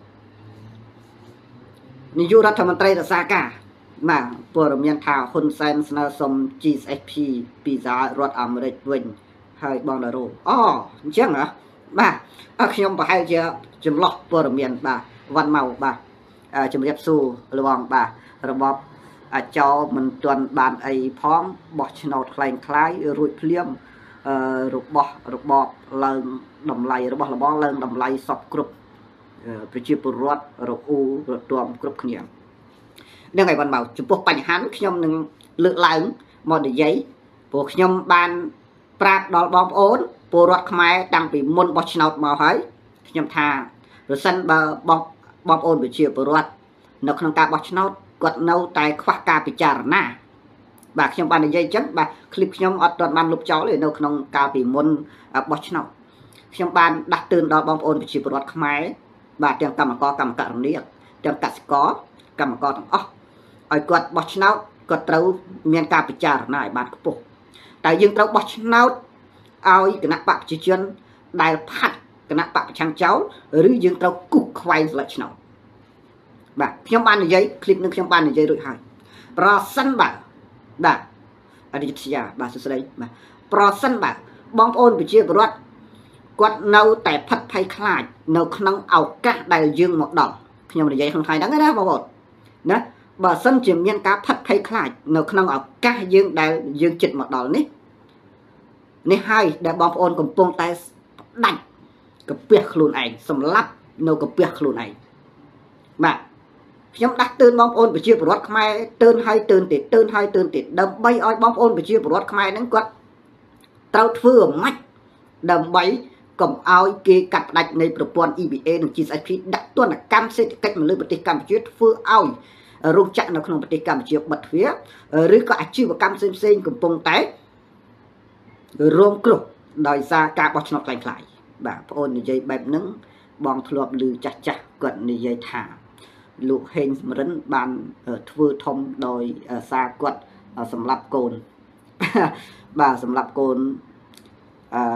S1: នាយករដ្ឋមន្ត្រីរក្សាការបាទព័ត៌មានថាហ៊ុនសែនស្នើសុំ G S S P ពីសហរដ្ឋអាមេរិកវិញហើយបងតារ៉ូអូអញ្ចឹងហ៎បាទខ្ញុំប្រហែលជាចម្លោះព័ត៌មានបាទវ៉ាន់ម៉ៅបាទជំរាបសួរលោកបងបាទរបបអាចោមិនទាន់បានអីផងបោះឆ្នោតคล้ายคล้ายរួចភ្លាមអឺរបស់របបឡើងតម្លៃរបស់របបឡើងតម្លៃសពគ្រប់ប្រជាពលរដ្ឋរអ៊ូរទាំគ្រប់គ្នានឹងឲ្យបានមកចំពោះបញ្ហាខ្ញុំនឹងលើកឡើងមកនិយាយព្រោះខ្ញុំបានប្រាប់ដល់បងប្អូនពលរដ្ឋខ្មែរតាំងពីមុនបោះឆ្នោតមកហើយខ្ញុំថាប្រសិនបើបងបងប្អូនប្រជាពលរដ្ឋនៅក្នុងការបោះឆ្នោតគាត់នៅតែខ្វះការពិចារណាបាទខ្ញុំបាននិយាយអញ្ចឹងបាទคลิปខ្ញុំអត់ទាន់បានលុបចោលទេនៅក្នុងកាលពីមុនបោះឆ្នោតខ្ញុំបានដាស់តឿនដល់បងប្អូនប្រជាពលរដ្ឋខ្មែរបាទទាំងកម្មករកម្មករនីទាំងកសិករកម្មករទាំងអស់ឲ្យគាត់បោះឆ្នោតគាត់ត្រូវមានការពិចារណាឲ្យបានខ្ពស់តែយើងត្រូវបោះឆ្នោតឲ្យគណៈបកប្រជាជនដែលផាត់គណៈបកប្រឆាំងចោលឬយើងត្រូវគូសខ្វែងស្លឹកឆ្នោតបាទខ្ញុំបាននិយាយคลิปនឹងខ្ញុំបាននិយាយរួចហើយប្រសិនបាទបាទអរិយធ្យាបាទសួស្ដីបាទប្រសិនបាទបងប្អូនប្រជាពលរដ្ឋគាត់នៅតែផិតភ័យខ្លាចនៅក្នុងឱកាសដែលយើងមកដល់ខ្ញុំនិយាយក្នុងថ្ងៃហ្នឹងណាបងប្អូនណាបើសិនជាមានការផិតភ័យខ្លាចនៅក្នុងឱកាសយើងដែលយើងចិត្តមកដល់នេះនេះហើយដែលបងប្អូនកំពុងតែដាច់កាពះខ្លួនឯងសម្លាប់នៅកាពះខ្លួនឯងបាទខ្ញុំដាស់តឿនបងប្អូនប្រជាពលរដ្ឋខ្មែរតឿនហើយតឿនទៀតតឿនហើយតឿនទៀតដើម្បីឲ្យបងប្អូនប្រជាពលរដ្ឋខ្មែរហ្នឹងគាត់ត្រូវធ្វើអាម៉េចដើម្បីកុំឲ្យគេកាត់ផ្ដាច់នៃប្រព័ន្ធ E B A និង G S S P ដាក់ទណ្ឌកម្មសេដ្ឋកិច្ចមកលើប្រទេសកម្ពុជាធ្វើឲ្យរោងចក្រនៅក្នុងប្រទេសកម្ពុជាបិទទ្វារឬក៏អាជីវកម្មផ្សេងៗកំពុងតែរងគ្រោះដោយសារការបោះឆ្នោតខ្លាំងខ្លាយបាទបងប្អូននិយាយបែបហ្នឹងបងធ្លាប់ឮចាស់ចាស់គាត់និយាយថាលោកហេងសំរិនបានធ្វើធំដោយសារគាត់សម្រាប់កូនបាទសម្រាប់កូនអឺ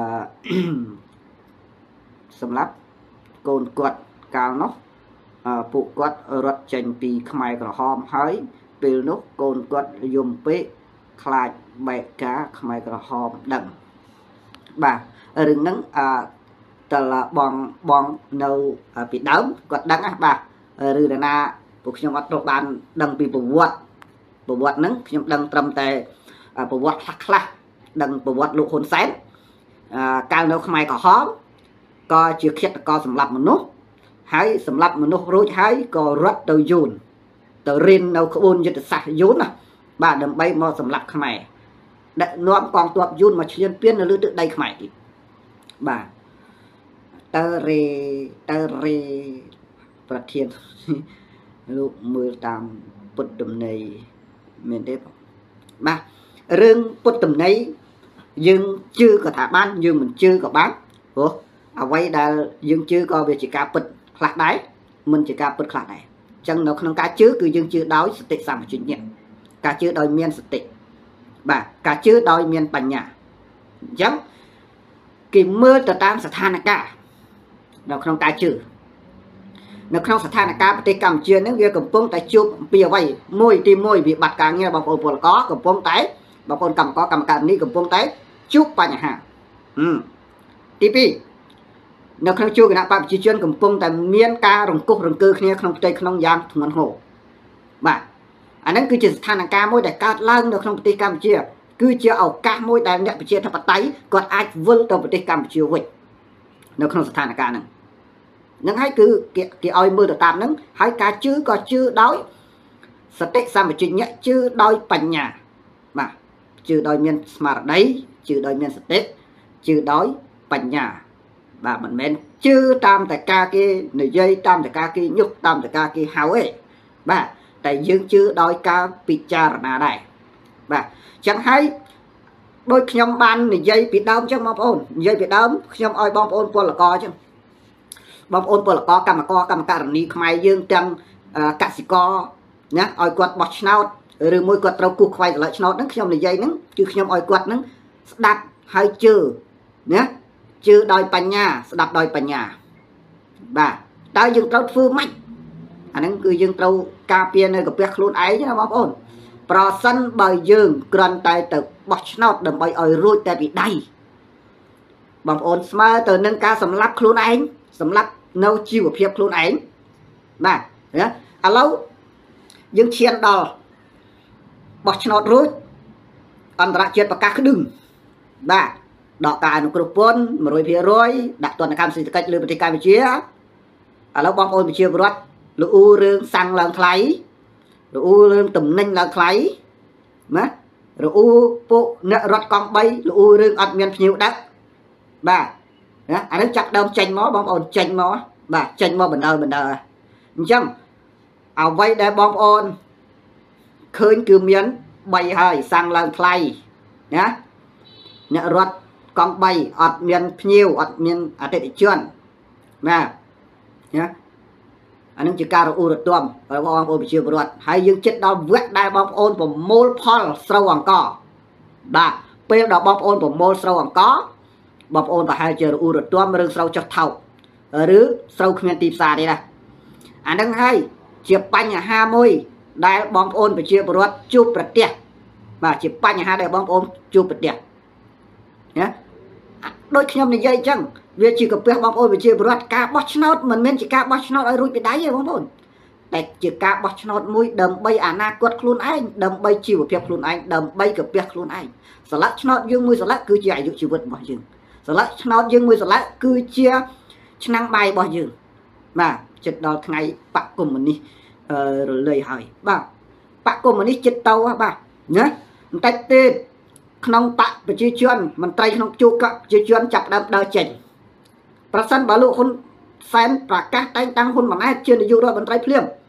S1: សម្រាប់កូនគាត់កាលនោះពួកគាត់រត់ចេញពីខ្មែរក្រហមហើយពេលនោះកូនគាត់យំពេកខ្លាចបែកការខ្មែរក្រហមដឹងបាទរឿងហ្នឹងអឺតើបងបងនៅពីដើមគាត់ដឹងណាបាទឬណាពួកខ្ញុំអត់ត្រូវបានដឹងពីប្រវត្តិប្រវត្តិហ្នឹងខ្ញុំដឹងត្រឹមតែប្រវត្តិខ្លះខ្លះដឹងប្រវត្តិលោកហ៊ុនសែនកាលនៅខ្មែរក្រហមក៏ជាឃាតករសម្លាប់មនុស្សហើយសម្លាប់មនុស្សរួចហើយក៏រត់ទៅយួនទៅរៀននៅក្បួនយុទ្ធសាស្ត្រយួនណាបាទដើម្បីមកសម្លាប់ខ្មែរដឹកនាំកងទ័ពយួនមកឈ្លានពាននៅលើទឹកដីខ្មែរទៀតបាទតើរេតើរេប្រធានលោកមើលតាមពុទ្ធដំណេយមែនទេបាទរឿងពុទ្ធដំណេយយើងជឿក៏ថាបានយើងមិនជឿក៏បានព្រោះអ្វីដែលយើងជឿក៏វាជាការពិតខ្លះដែរមិនជាការពិតខ្លះដែរអញ្ចឹងនៅក្នុងការជឿគឺយើងជឿដោយសតិសម្បជញ្ញៈការជឿដោយមានសតិបាទការជឿដោយមានបញ្ញាអញ្ចឹងគេមើលទៅតាមស្ថានភាពនៅក្នុងការជឿនៅក្នុងស្ថានភាពប្រទេសកម្ពុជានឹងវាកំពុងតែជួបអំពីអ្វីមួយទីមួយវិបត្តិការងារបងប្អូនពលករកំពុងតែបងប្អូនកម្មករកម្មការនេះកំពុងតែជួបបញ្ហាទីពីរនៅក្នុងជួរគណៈបព្វជិជនកំពុងតែមានការរង្គោះរង្គើគ្នាក្នុងផ្ទៃក្នុងយ៉ាងធ្ងន់ធ្ងរបាទអាហ្នឹងគឺជាស្ថានភាពមួយដែលកើតឡើងនៅក្នុងប្រទេសកម្ពុជាគឺជាឱកាសមួយដែលអ្នកប្រជាធិបតេយ្យគាត់អាចវិលទៅប្រទេសកម្ពុជាវិញនៅក្នុងស្ថានភាពហ្នឹងហ្នឹងហើយគឺគេគេឲ្យមើលទៅតាមហ្នឹងហើយការជឿក៏ជឿដោយសតិសម្បជញ្ញៈជឿដោយបញ្ញាបាទជឿដោយមានស្មារតីជឿដោយមានសតិជឿដោយបញ្ញាបាទមិនមែនជឿតាមតែការគេនិយាយតាមតែការគេញុះតាមតែការគេហៅទេបាទតែយើងជឿដោយការពិចារណាដែរបាទអញ្ចឹងហើយដូចខ្ញុំបាននិយាយពីដើមអញ្ចឹងបងប្អូននិយាយពីដើមខ្ញុំឲ្យបងប្អូនពលករអញ្ចឹងបងប្អូនពលករកម្មករកម្មការនីខ្មែរយើងទាំងកសិករណាឲ្យគាត់បោះឆ្នោតឬមួយគាត់ត្រូវគូសខ្វែងកន្លែងឆ្នោតហ្នឹងខ្ញុំនិយាយហ្នឹងគឺខ្ញុំឲ្យគាត់ហ្នឹងស្ដាប់ហើយជឿណាជឿដោយបញ្ញាស្ដាប់ដោយបញ្ញាបាទតើយើងត្រូវធ្វើម៉េចអាហ្នឹងគឺយើងត្រូវការពារនៅកាពះខ្លួនឯងណាបងប្អូនប្រសិនបើយើងគ្រាន់តែទៅបោះឆ្នោតដើម្បីឲ្យរួចតែពីដៃបងប្អូនស្មើទៅនឹងការសម្លាប់ខ្លួនឯងសម្លាប់នៅជីវភាពខ្លួនឯងបាទណាឥឡូវយើងឈានដល់បោះឆ្នោតរួចអន្តរជាតិប្រកាសក្តឹងបាទដកការអនុគ្រោះពន្ធ một trăm phần trăm ដាក់ទណ្ឌកម្មសេដ្ឋកិច្ចលើប្រទេសកម្ពុជាឥឡូវបងប្អូនប្រជាពលរដ្ឋលូរឿងសាំងឡើងថ្លៃលូរឿងតំណែងឡើងថ្លៃណាលូពួកអ្នករត់កង់បីលូរឿងអត់មានភ្ញៀវដាក់បាទណាអានេះចាប់ដើមចេញមកបងប្អូនចេញមកបាទចេញមកបណ្ដើបណ្ដើអញ្ចឹងអ្វីដែលបងប្អូនឃើញគឺមានបីហើយសាំងឡើងថ្លៃណាអ្នករត់កង់បីអត់មានភ្ញៀវអត់មានអតិថិជនណាណាអានឹងជាការរអ៊ូរទាំរបស់បងប្អូនប្រជាពលរដ្ឋហើយយើងចិត្តដល់វគ្គដែលបងប្អូនប្រមូលផលស្រូវអង្ករបាទពេលដល់បងប្អូនប្រមូលស្រូវអង្ករបងប្អូនប្រហែលជារអ៊ូរទាំរឿងស្រូវចុះថោកឬស្រូវគ្មានទីផ្សារទេណាអានឹងហើយជាបញ្ហាមួយដែលបងប្អូនប្រជាពលរដ្ឋជួបប្រទះបាទជាបញ្ហាដែលបងប្អូនជួបប្រទះណាដូចខ្ញុំនិយាយអញ្ចឹងវាជាកាពះបងប្អូនប្រជាពលរដ្ឋការបោះឆ្នោតមិនមែនជាការបោះឆ្នោតឲ្យរួចពីដៃទេបងប្អូនតែជាការបោះឆ្នោតមួយដើម្បីអនាគតខ្លួនឯងដើម្បីជីវភាពខ្លួនឯងដើម្បីកាពះខ្លួនឯងស្លឹកឆ្នោតយើងមួយស្លឹកគឺជាអាយុជីវិតរបស់យើងស្លឹកឆ្នោតយើងមួយស្លឹកគឺជាឆ្នាំងបាយរបស់យើងបាទចិត្តដល់ថ្ងៃបកកុម្មុយនីសរលៃហើយបាទបកកុម្មុយនីសចិត្តទៅបាទណាបន្តិចទៀតក្នុងបកប្រជាជនមន្ត្រីក្នុងជួរប្រជាជនចាប់ដើមដើរចេញប្រសិនបើលោកហ៊ុនសែនប្រកាសតែងតាំងហ៊ុនម៉ាណែតជានាយករដ្ឋមន្ត្រីភ្លាម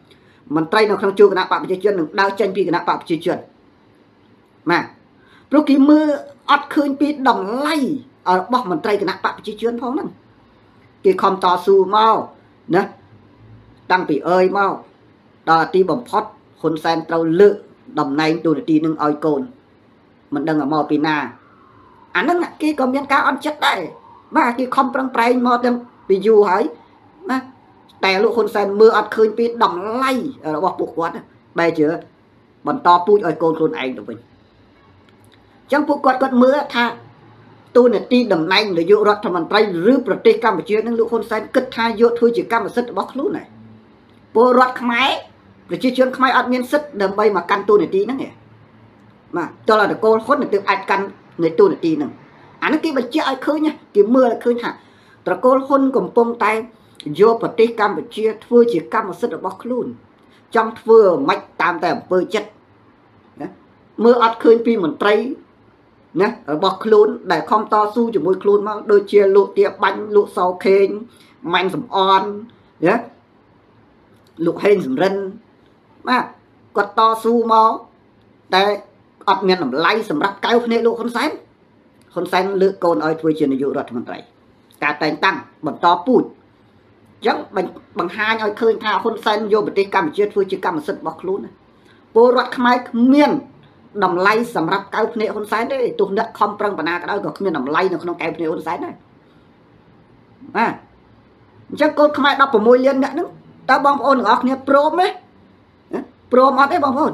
S1: mình tây nó không chua cái nắp bạcប្រជាchuyên đừng đau tranh pi cái nắp bạcប្រជាchuyên mà lúc khi mưa ọt khơi pi đồng lay ở bọc mình tây cái nắp bạcប្រជាchuyên phong năng cái không to su mau nè tăng bị ơi mau đó ti bầm phót hôn sen trâu lự đồng này tôi ti nâng oi cồn mình đang ở mò pina anh nâng cái công nhân cao ăn chất đây mà cái không prang pray mò đem bị du hỏi màแต่ลูกคนแซนมืออัดคืนปีดำไล่เราบอกปลุกวัดไปเจอบันตอพูดไอ้โกนคนไอ้ตัวเป็นจังปลุกวัดกัดมือท่าตัวเนี่ยตีดำในหรือยุรัฐมนตรีหรือประเทศกัมพูชานั่งลูกคนแซนกึศทายยุทธ์จิกรรมสิทธิ์บอกรู้ไหนปวดขมายประชาชนขมายอัดเมียนสิทธิ์เดิมใบมากันตัวเนี่ยตีนั่นไงมาตัวเราแต่โกนคนเนี่ยตีอัดกันในตัวเนี่ยตีนั่งอันนั้นกี่บัญชีไอ้คืนเนี่ยกี่มือไอ้คืนฮะแต่โกนคนกลุ่มปงไตโยปฏิกรรมเชียทั่วจิกรรมสิทธิ์บอกลุ่นจังทั่วไม่ตามแต่เปิดจัดนะเมื่ออัดคืนปีเหมือนไตรนะบอกลุ่นแต่คอมต่อสู้จะมวยลุ่นมาโดยเชียลุเตียบันลุเสาเคนมันสำออนเนี่ยลุเฮนสำเร็จมากก็ต่อสู้มาแต่อัดเมียนไล่สำหรับเก้าในลุคนแซนคนแซนเลือกโกนเอาทั่วเชียนอยู่รัฐมนตรีการแต่งตั้งบนต่อพูดจังบังบังหายเอาคืนท่าคนเซนโยบติกรรมเชื่อฟูจิกรรมสิทธิ์บอกลุ้นโปรดขมายเมียนดำไล่สำหรับเก้าพเนคนเซนได้ตัวนักคอมปรังปนาก็ได้ก็เมียนดำไล่ในขนมเก้าพเนคนเซนได้อ่าจังโกขมายดับประมวยเลี้ยนเนี่ยนึกตาบองโอนออกเนี่ยโปรไหมโปรมาได้บองโอน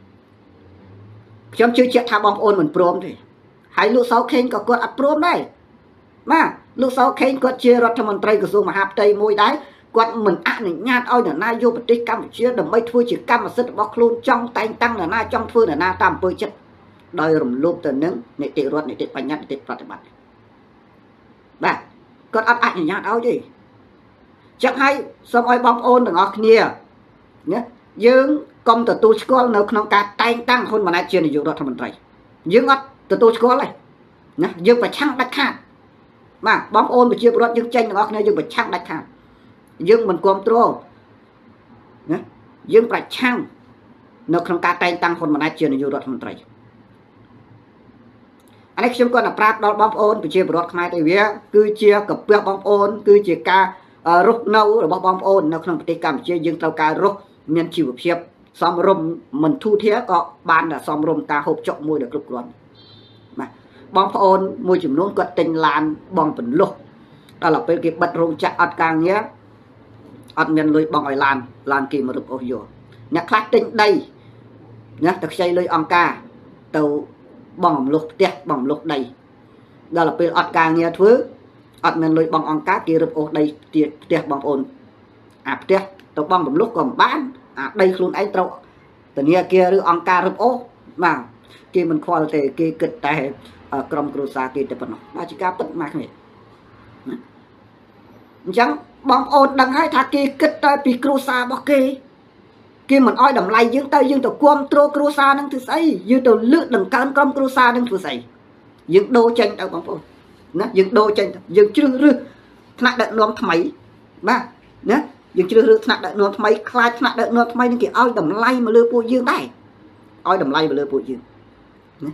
S1: ฉันชื่อเจ้าท่าบองโอนเหมือนโปรมดิให้ลูกสาวเข่งก็กดอัดโปรมได้มาลูกสาวเข่งกดเชียร์รัฐมนตรีกระทรวงมหาดไทยมวยได้กดเหมือนอ่านงานเอาเนี่ยนายโยปฏิกรรมเชียร์เดิมไม่ทั่วจิกรรมมาสิทธิ์บอกครูจ้องแต่งตั้งเนี่ยนาจ้องทั่วเนี่ยนาตามเปิดจัดโดยรวมรูปตัวนึงในติรถในติปัญญาในติปฏิบัติบ้ากดอัดอ่านงานเอาดิจังให้สมัยบองโอนถึงออกเนี่ยเนี่ยยืงกรมตัวตูสกอลในขนมการแต่งตั้งคนมาในเชียร์ในยุรัฐมนตรียืงอัดตัวตูสกอลเลยนะยืงไปช่างดักขาดมาบองโอนไปเชียร์รถยืงเจนถึงออกเนี่ยยืงไปช่างดักขาดยืงมันความโตนะยืงไปช่างในขนมการแต่งตั้งคนมาในเชียร์ในยุรัฐมนตรีอันนี้ខ្ញុំគាត់តែប្រាប់ដល់បងប្អូនប្រជាពលរដ្ឋខ្មែរទៅវាគឺជាកាពះបងប្អូនគឺជាការរស់នៅរបស់បងប្អូននៅក្នុងប្រទេសកម្ពុជាយើងត្រូវការរស់មានជីវភាពសមរម្យមិនធូរធារក៏បានតែសមរម្យការហូបចុកមួយដែលគ្រប់គ្រាន់បាទបងប្អូនមួយចំនួនគាត់ទិញឡានបងពន្លុះដល់ពេលគេបិទរោងចក្រអត់ការងារអត់មានលុយបងឲ្យឡានឡានគេមករឹបអូសយកអ្នកខ្លះទិញដីណាទៅខ្ចីលុយអង្គការទៅបងអំលុះផ្ទះបងអំលុះដីដល់ពេលអត់ការងារធ្វើអត់មានលុយបងអង្គការគេរឹបអូសដីផ្ទះបងប្អូនអាផ្ទះទៅបងបំលុះក៏មិនបានអាដីខ្លួនឯងត្រូវធនាគារឬអង្គការរឹបអូសបាទគេមិនខ្វល់ទេគេគិតតែក្រុមគ្រួសារគេតែប៉ុណ្ណោះបាទជាការពិតមកគ្នាអញ្ចឹងបងប្អូនដឹងហើយថាគេគិតតែពីគ្រួសាររបស់គេគេមិនអោយតម្លៃយើងទៅយើងទៅគ្រប់គ្រងគ្រួសារនឹងធ្វើស្អីយើងទៅលើកដង្កើងក្រុមគ្រួសារនឹងធ្វើស្អីយើងដូរចេញទៅបងប្អូនណាយើងដូរចេញយើងជ្រើសរើសថ្នាក់ដឹកនាំថ្មីបាទណាយើងជ្រើសរើសថ្នាក់ដឹកនាំថ្មីខ្លាចថ្នាក់ដឹកនាំថ្មីនឹងគេឲ្យតម្លៃមកលើពួកយើងដែរឲ្យតម្លៃមកលើពួកយើងណា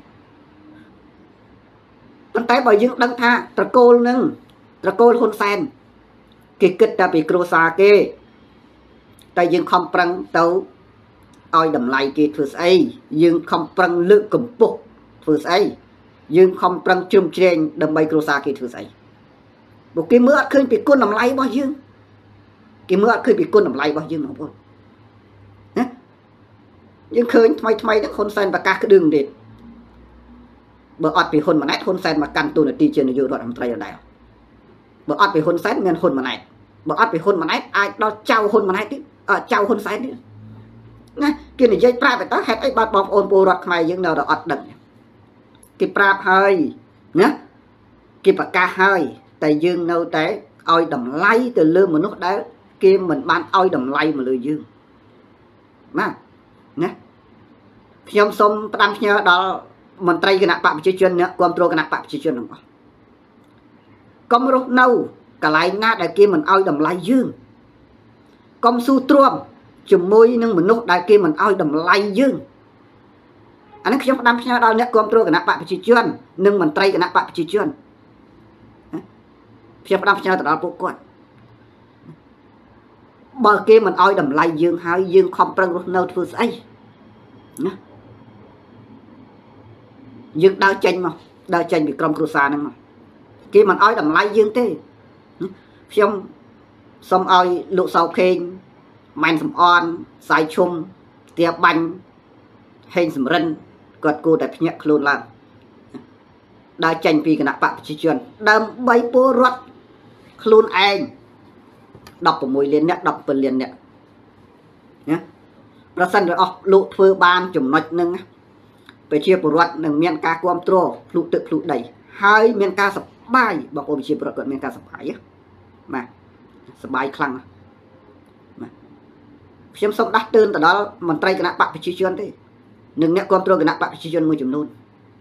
S1: ប៉ុន្តែបើយើងដឹងថាត្រកូលនឹងត្រកូលហ៊ុនសែនគេគិតតែពីគ្រួសារគេតែយើងខំប្រឹងទៅឲ្យតម្លៃគេធ្វើស្អីយើងខំប្រឹងលើកកម្ពស់ធ្វើស្អីយើងខំប្រឹងជ្រោមជ្រែងដើម្បីគ្រួសារគេធ្វើស្អីពួកគេមើលអត់ឃើញពីគុណតម្លៃរបស់យើងគេមើលអត់ឃើញពីគុណតម្លៃរបស់យើងបងប្អូនណាយើងឃើញថ្មីថ្មីហ្នឹងហ៊ុនសែនប្រកាសក្តឹងទេបើអត់ពីហ៊ុនម៉ាណែតហ៊ុនសែនមកកាន់តួនាទីជានាយករដ្ឋមន្ត្រីដែរបើអត់ពីហ៊ុនសែនមានហ៊ុនម៉ាណែតបើអត់ពីហ៊ុនម៉ាណែតអាចដល់ចៅហ៊ុនម៉ាណែតទៀតចៅហ៊ុនសែនទៀតណាគេនិយាយប្រាប់ទៅហេតុអីបាទបងប្អូនពលរដ្ឋខ្មែរយើងនៅតែអត់ដឹងគេប្រាប់ហើយណាគេប្រកាសហើយតែយើងនៅតែឲ្យតម្លៃទៅលើមនុស្សដែលគេមិនបានឲ្យតម្លៃមកលើយើងណាណាខ្ញុំសូមផ្ដាំផ្ញើដល់មន្ត្រីគណៈបកប្រជាជនអ្នកគ្រប់គ្រងគណៈបកប្រជាជនទាំងអស់កុំរស់នៅកន្លែងណាដែលគេមិនឲ្យតម្លៃយើងកុំស៊ូទ្រាំ chùm môi nâng mình nốt đại kia mình oi đầm lay dương anh ấy trong đam nhau đau nhất con trôi cái nắp bạc chỉ chuyên nâng mình tray cái nắp bạc chỉ chuyên trong đam nhau từ đó bộ quạt bờ kia mình oi đầm lay dương hai dương không trăng nâu thưa ấy dương đau chanh mà đau chanh bị cầm cua xa nè mà kia mình oi đầm lay dương thế trong xong oi lụa sau khen mạnh sầm on sai chung tia bánh hình sầm rân quạt cô đẹp nhẹ luôn làm đau chanh vì cái nắp bạc chỉ chuyên đâm bay po rót luôn anh đọc một mùi liên nhé đọc một liên nhé nhé ra sân rồi ọc lụ thơ ban chùm nạch nâng về chia bộ ruột nâng miền ca quam trô lụ tự lụ đầy hai miền ca sập bài bọc ôm chia bộ ruột miền ca sập bài mà sập bài khăn mà xem xong đắt đơn từ đó mình trai cái nắp bạc chia chuyên thế nâng nhé quam trô cái nắp bạc chia chuyên mùi chùm nôn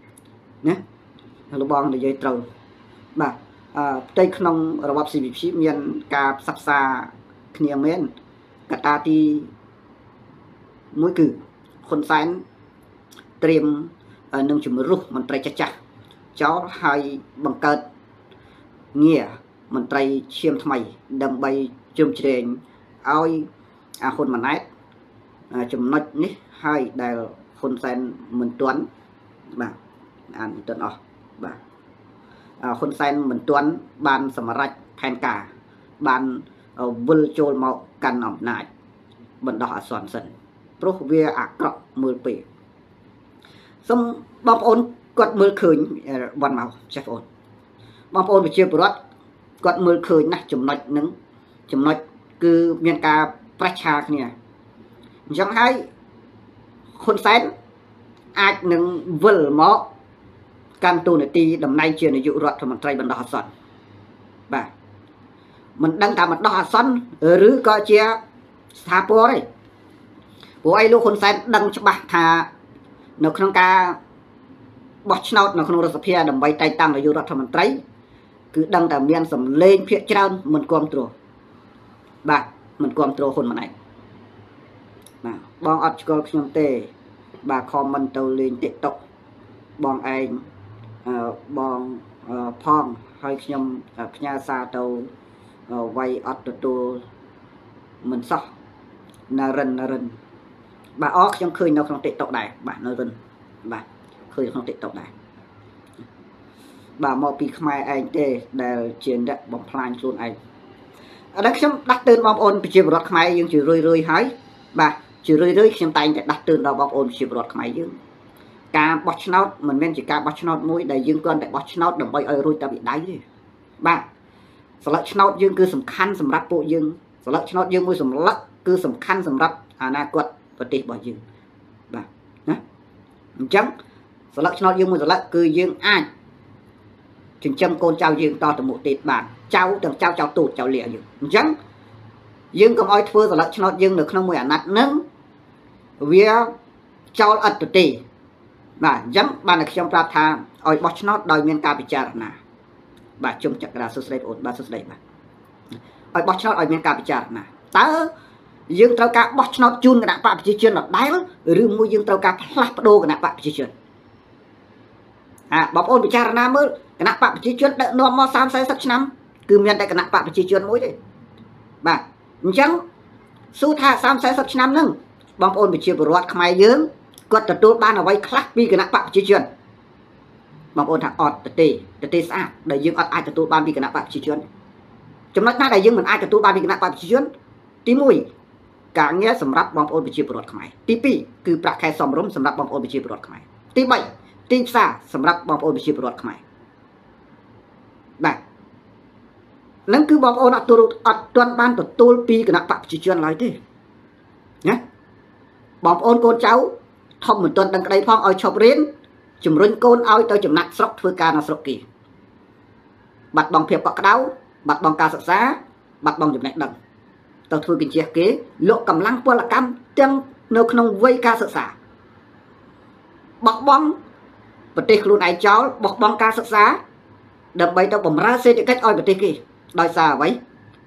S1: nhé lụ bong để dây trâu mà tây khungระบบ ซี พี พี មានការផ្សព្វផ្សាគ្នាមែនកត្តាទីមួយគឺហ៊ុនសែនត្រៀមនឹងជំរុះមន្ត្រីចាស់ចាស់ចោលហើយបង្កើតងារមន្ត្រីឈាមថ្មីដើម្បីជុំជ្រែងឲ្យអាហ៊ុនម៉ាណែតចំណុចនេះហើយដែលហ៊ុនសែនមិនទាន់បាទអានមិនទាន់អស់បាទហ៊ុនសែនមិនទាន់បានសម្រេចផែនការបានវិលចូលមកកាន់អំណាចបណ្ដោះអាសន្នសិនព្រោះវាអាក្រក់មើលពេកសូមបងប្អូនគាត់មើលឃើញវត្តមកចេះបងប្អូនបងប្អូនប្រជាពលរដ្ឋគាត់មើលឃើញណាស់ចំណុចហ្នឹងចំណុចគឺមានការប្រឆាគ្នាអញ្ចឹងហើយហ៊ុនសែនអាចនឹងវិលមកកាន់តួនាទីតំណែងជានាយករដ្ឋមន្ត្រីបណ្ដោះអាសន្នបាទមិនដឹងថាបណ្ដោះអាសន្នឬក៏ជាស្ថាពរទេព្រោះឯលោកហ៊ុនសែនដឹងច្បាស់ថានៅក្នុងការបោះឆ្នោតនៅក្នុងរដ្ឋសភាដើម្បីតែងតាំងនាយករដ្ឋមន្ត្រីគឺដឹងតែមានសម្លេងភាគច្រើនមិនគ្រប់គ្រងបាទមិនគ្រប់គ្រងហ៊ុនម៉ាណែតបាទបងអត់ឆ្កល់ខ្ញុំទេបាទ comment ទៅលេង TikTok បងឯងបងផងហើយខ្ញុំផ្ញើសារទៅវាយអត់ទទួលមិនសោះណារិនណារិនបាទអរខ្ញុំឃើញនៅក្នុង TikTok ដែរបាទណារិនបាទឃើញក្នុង TikTok ដែរបាទមកពីខ្មែរឯងទេដែលជាអ្នកបំផ្លាញខ្លួនឯងអត់ខ្ញុំដាស់តឿនបងប្អូនប្រជាពលរដ្ឋខ្មែរយើងជារឿយរឿយហើយបាទជារឿយរឿយខ្ញុំតែងតែដាស់តឿនដល់បងប្អូនប្រជាពលរដ្ឋខ្មែរយើងការបោះឆ្នោតមិនមែនជាការបោះឆ្នោតមួយដែលយើងគ្រាន់តែបោះឆ្នោតដើម្បីឲ្យរួចតែពីដៃទេបាទស្លឹកឆ្នោតយើងគឺសំខាន់សម្រាប់ពួកយើងស្លឹកឆ្នោតយើងមួយសម្លឹកគឺសំខាន់សម្រាប់អនាគតប្រទេសរបស់យើងបាទណាអញ្ចឹងស្លឹកឆ្នោតយើងមួយស្លឹកគឺយើងអាចចិញ្ចឹមកូនចៅយើងតទៅមុខទៀតបានចៅទាំងចៅចៅទូតចៅលាយើងអញ្ចឹងយើងកុំឲ្យធ្វើស្លឹកឆ្នោតយើងនៅក្នុងមួយអាណត្តិនឹងវាចោលអត្តទេបាទអញ្ចឹងបានតែខ្ញុំប្រាប់ថាឲ្យបោះឆ្នោតដោយមានការពិចារណាបាទជុំចក្រាសួស្ដីបងប្អូនបាទសួស្ដីបាទឲ្យបោះឆ្នោតឲ្យមានការពិចារណាតើយើងត្រូវការបោះឆ្នោតជូនគណៈបកប្រជាជនដដែលឬមួយយើងត្រូវការផ្លាស់ប្ដូរគណៈបកប្រជាជនអាបងប្អូនពិចារណាមើលគណៈបកប្រជាជនដឹកនាំមកសាមសិប ឆ្នាំគឺមានតែគណៈបកប្រជាជនមួយទេបាទអញ្ចឹងសួរថាសាមសិប ឆ្នាំហ្នឹងបងប្អូនប្រជាពលរដ្ឋខ្មែរយើងគាត់ទទួលបានអ្វីខ្លះពីគណៈបកប្រជាជនបងប្អូនថាអត់ទេទេទេស្អាតដែលយើងអត់អាចទទួលបានពីគណៈបកប្រជាជនចំណុចណាដែលយើងមិនអាចទទួលបានពីគណៈបកប្រជាជនទីមួយការងារសម្រាប់បងប្អូនប្រជាពលរដ្ឋខ្មែរទីពីរគឺប្រាក់ខែសមរម្យសម្រាប់បងប្អូនប្រជាពលរដ្ឋខ្មែរទីបីទីផ្សារសម្រាប់បងប្អូនប្រជាពលរដ្ឋខ្មែរបាទនឹងគឺបងប្អូនអត់ទទួលអត់ទាន់បានទទួលពីគណៈបកប្រជាជនឡើយទេណាបងប្អូនកូនចៅធំមិនទាន់ដឹងក្តីផងឲ្យឈប់រៀនជំរុញកូនឲ្យទៅចំណាក់ស្រុកធ្វើការនៅស្រុកគេបាត់បង់ភាពកក់ក្ដៅបាត់បង់ការសិក្សាបាត់បង់ចំណេះដឹងទៅធ្វើកិច្ចជាគេលក់កម្លាំងពលកម្មទាំងនៅក្នុងវ័យការសិក្សាបោះបង់ប្រទេសខ្លួនឯងចោលបោះបង់ការសិក្សាដើម្បីទៅបម្រើសេដ្ឋកិច្ចឲ្យប្រទេសគេដោយសារអ្វី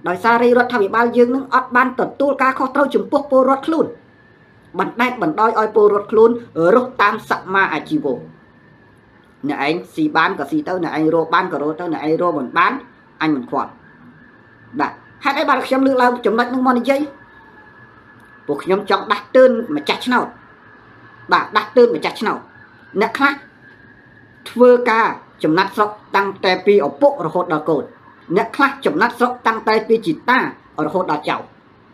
S1: ដោយសាររាជរដ្ឋាភិបាលយើងនឹងអត់បានទទួលការខុសត្រូវចំពោះពលរដ្ឋខ្លួនបណ្ដែតបណ្ដោយឲ្យពលរដ្ឋខ្លួនរស់តាមសមាអាជីវៈអ្នកឯងស៊ីបានក៏ស៊ីទៅអ្នកឯងរកបានក៏រកទៅអ្នកឯងរកមិនបានអញមិនខ្វល់បាទហេតុអីបានខ្ញុំលើកឡើងចំណុចនឹងមកនិយាយពួកខ្ញុំចង់ដាស់តឿនម្ចាស់ឆ្នោតបាទដាស់តឿនម្ចាស់ឆ្នោតអ្នកខ្លះធ្វើការចំណាត់ស្រុកតាំងតែពីឪពុករហូតដល់កូនអ្នកខ្លះចំណាត់ស្រុកតាំងតែពីជីតារហូតដល់ចៅ